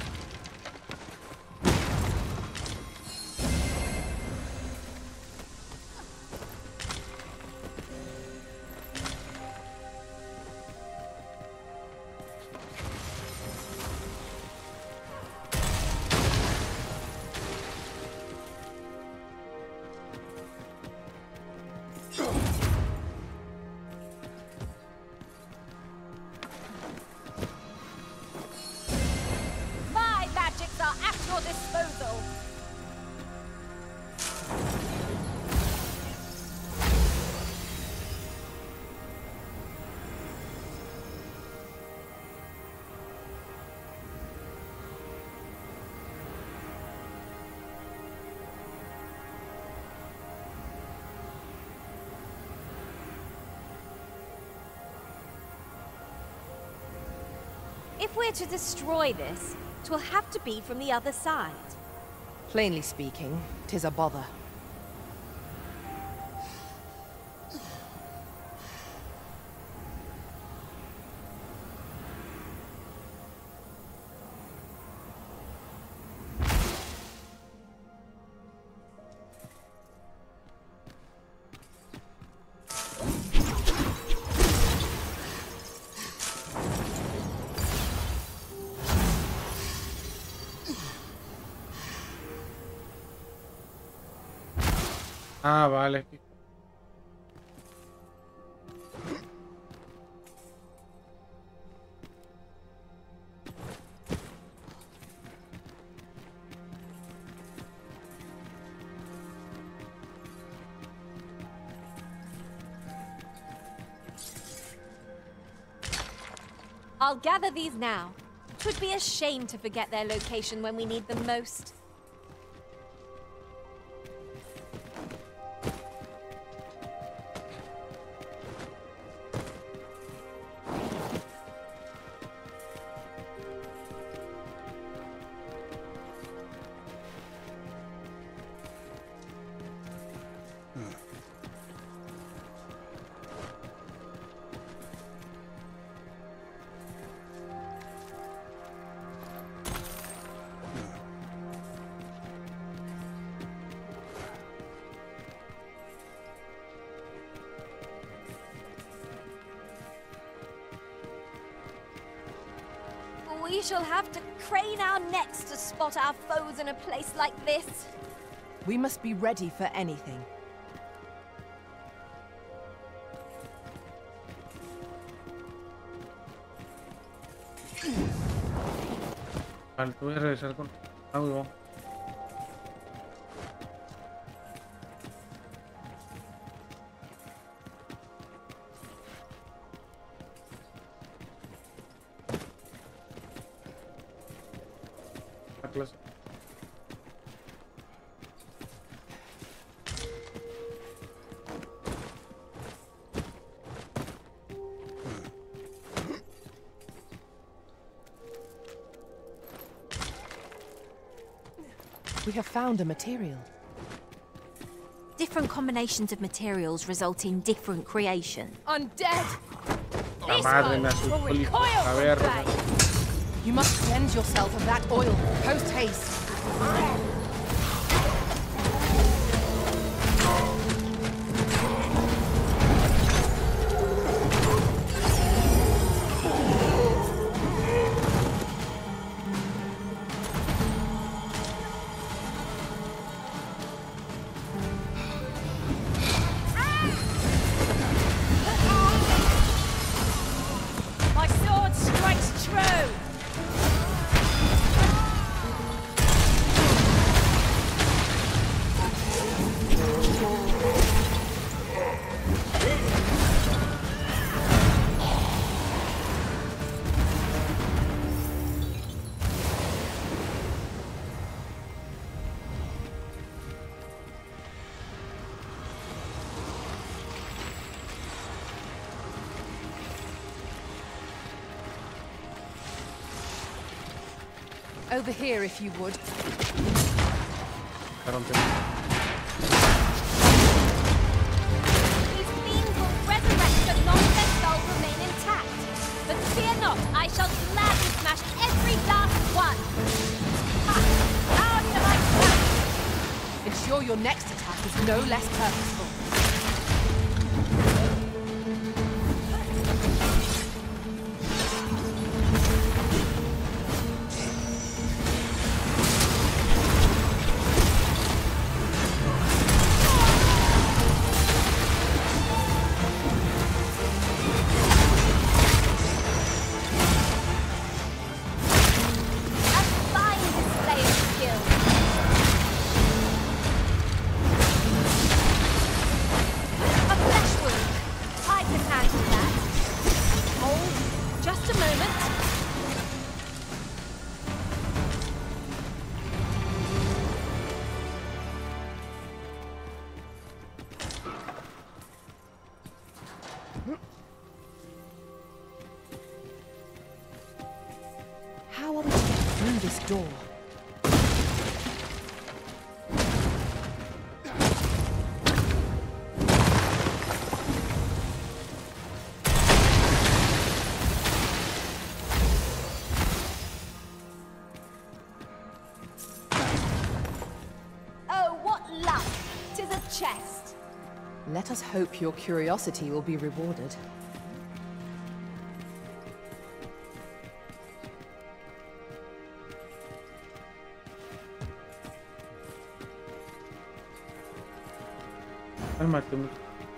If we're to destroy this, 'twill have to be from the other side. Plainly speaking, 'tis a bother. Ah, vale. I'll gather these now. 'Twould be a shame to forget their location when we need them most. We shall have to crane our necks to spot our foes in a place like this. We must be ready for anything. Vale, voy a regresar con algo. La clase. We have found a material. Different combinations of materials result in different creation. Undead! La madre me asustó el hijo. A ver. You must cleanse yourself of that oil. Post haste. My sword strikes true! Over here, if you would. I don't think. These fiends will resurrect as long as their souls remain intact. But fear not, I shall gladly smash every last one. Ha! How do you like that? Ensure your next attack is no less purposeful. How are we to get through this door? Oh, what luck! 'Tis a chest. Let us hope your curiosity will be rewarded. Cálmate, mijo.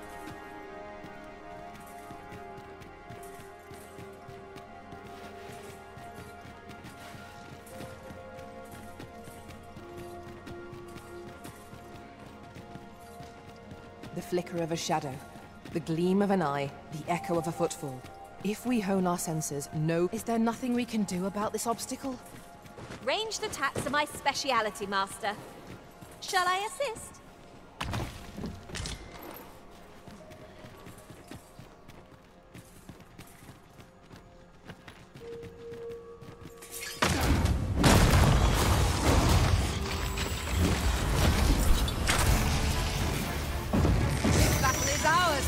The flicker of a shadow, the gleam of an eye, the echo of a footfall. If we hone our senses, no, is there nothing we can do about this obstacle? Ranged attacks are my speciality, Master. Shall I assist? This battle is ours!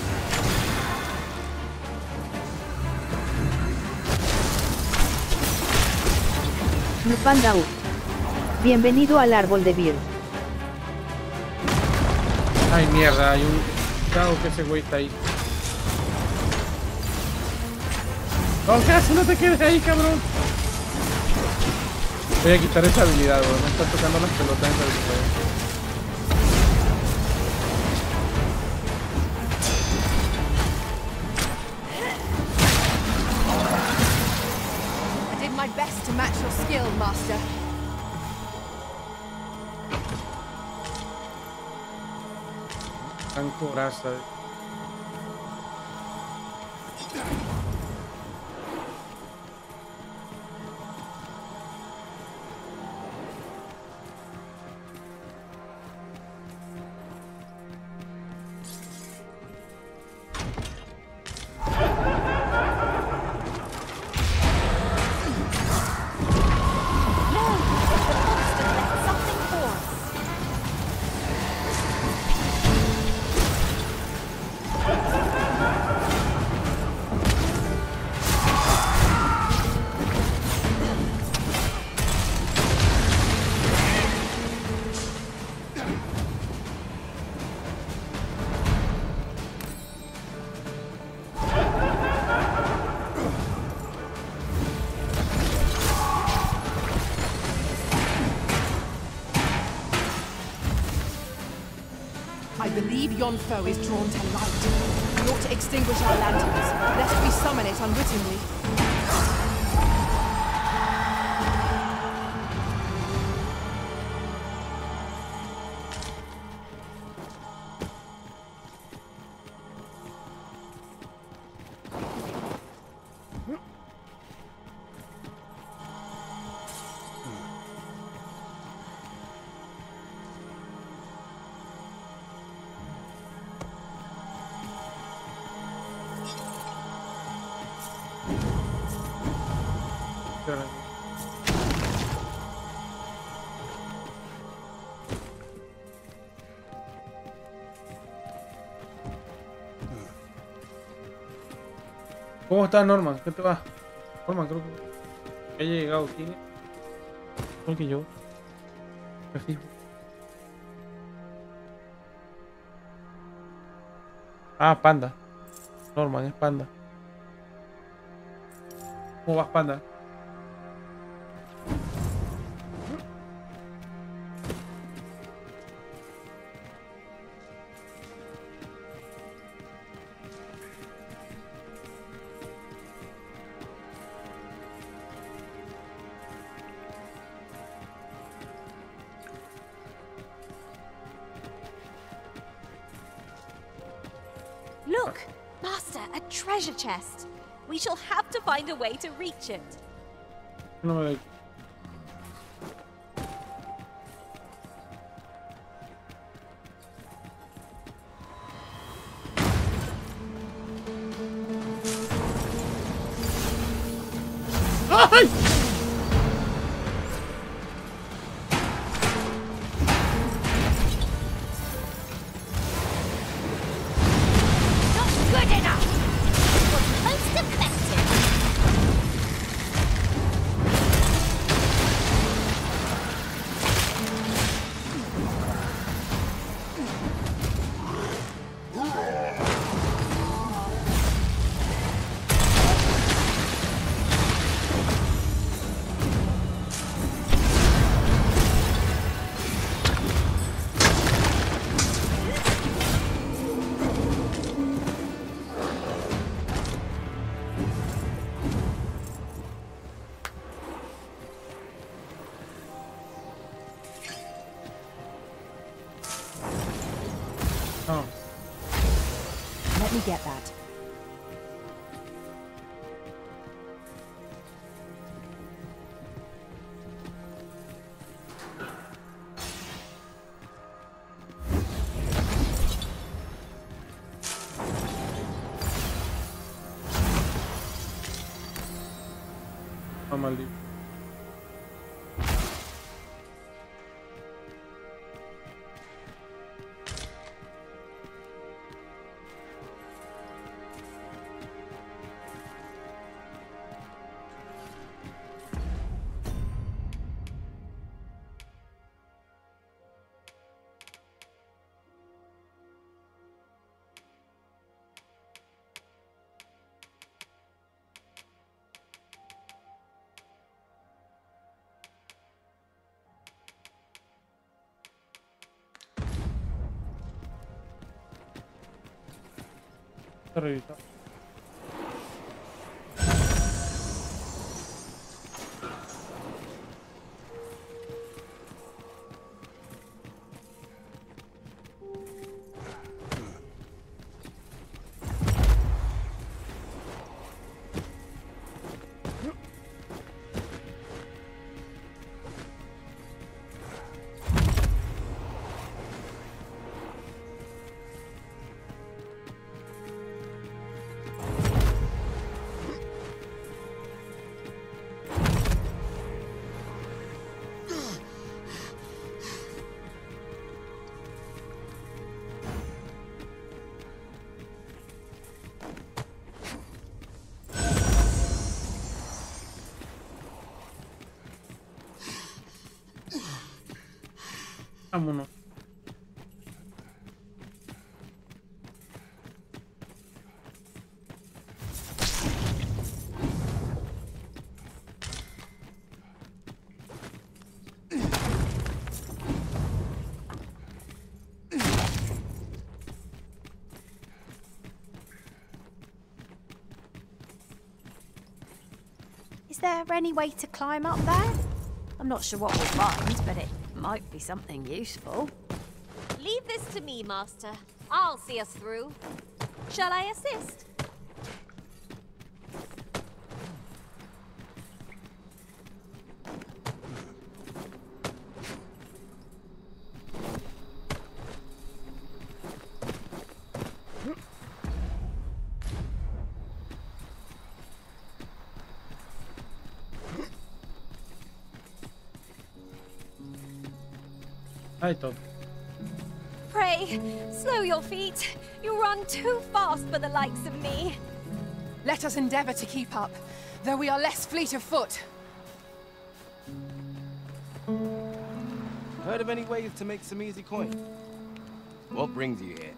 Nupandau. Bienvenido al árbol de Vir. Ay, mierda, hay un... Claro que ese güey está ahí. No, casi no te quedes ahí, cabrón. Voy a quitar esa habilidad, weón. Me están tocando las pelotas en el juego. I did my best to match your skill, Master. Tan coraza. I believe yon foe is drawn to light. We ought to extinguish our lanterns, lest we summon it unwittingly. ¿Cómo estás, Norman? ¿Qué te va? Norman, creo que haya llegado aquí. Creo que yo. Me fijo. Ah, Panda. Norman, es Panda. ¿Cómo vas, Panda? Look! Master, a treasure chest! We shall have to find a way to reach it. No me... ¡Ay! Good enough! It was most effective! Oh. Let me get that. Oh, maldito. a revisar. Vámonos. Is there any way to climb up there? I'm not sure what we'll find, but it might be something useful. Leave this to me, Master. I'll see us through. Shall I assist? Ahí todo. Pray, slow your feet. You run too fast for the likes of me. Let us endeavor to keep up, though we are less fleet of foot. Heard of any ways to make some easy coin? What brings you here?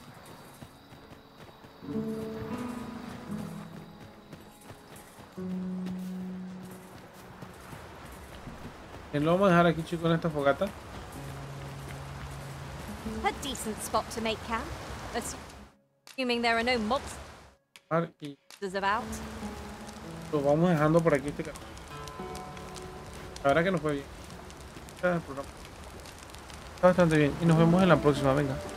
Lo vamos a dejar aquí, chicos, en esta fogata. A decent spot to make camp. Assuming there are no mobs Y about. lo vamos dejando por aquí este canal. La verdad que nos fue bien. Este es el programa. Está bastante bien. Y nos vemos en la próxima. Venga.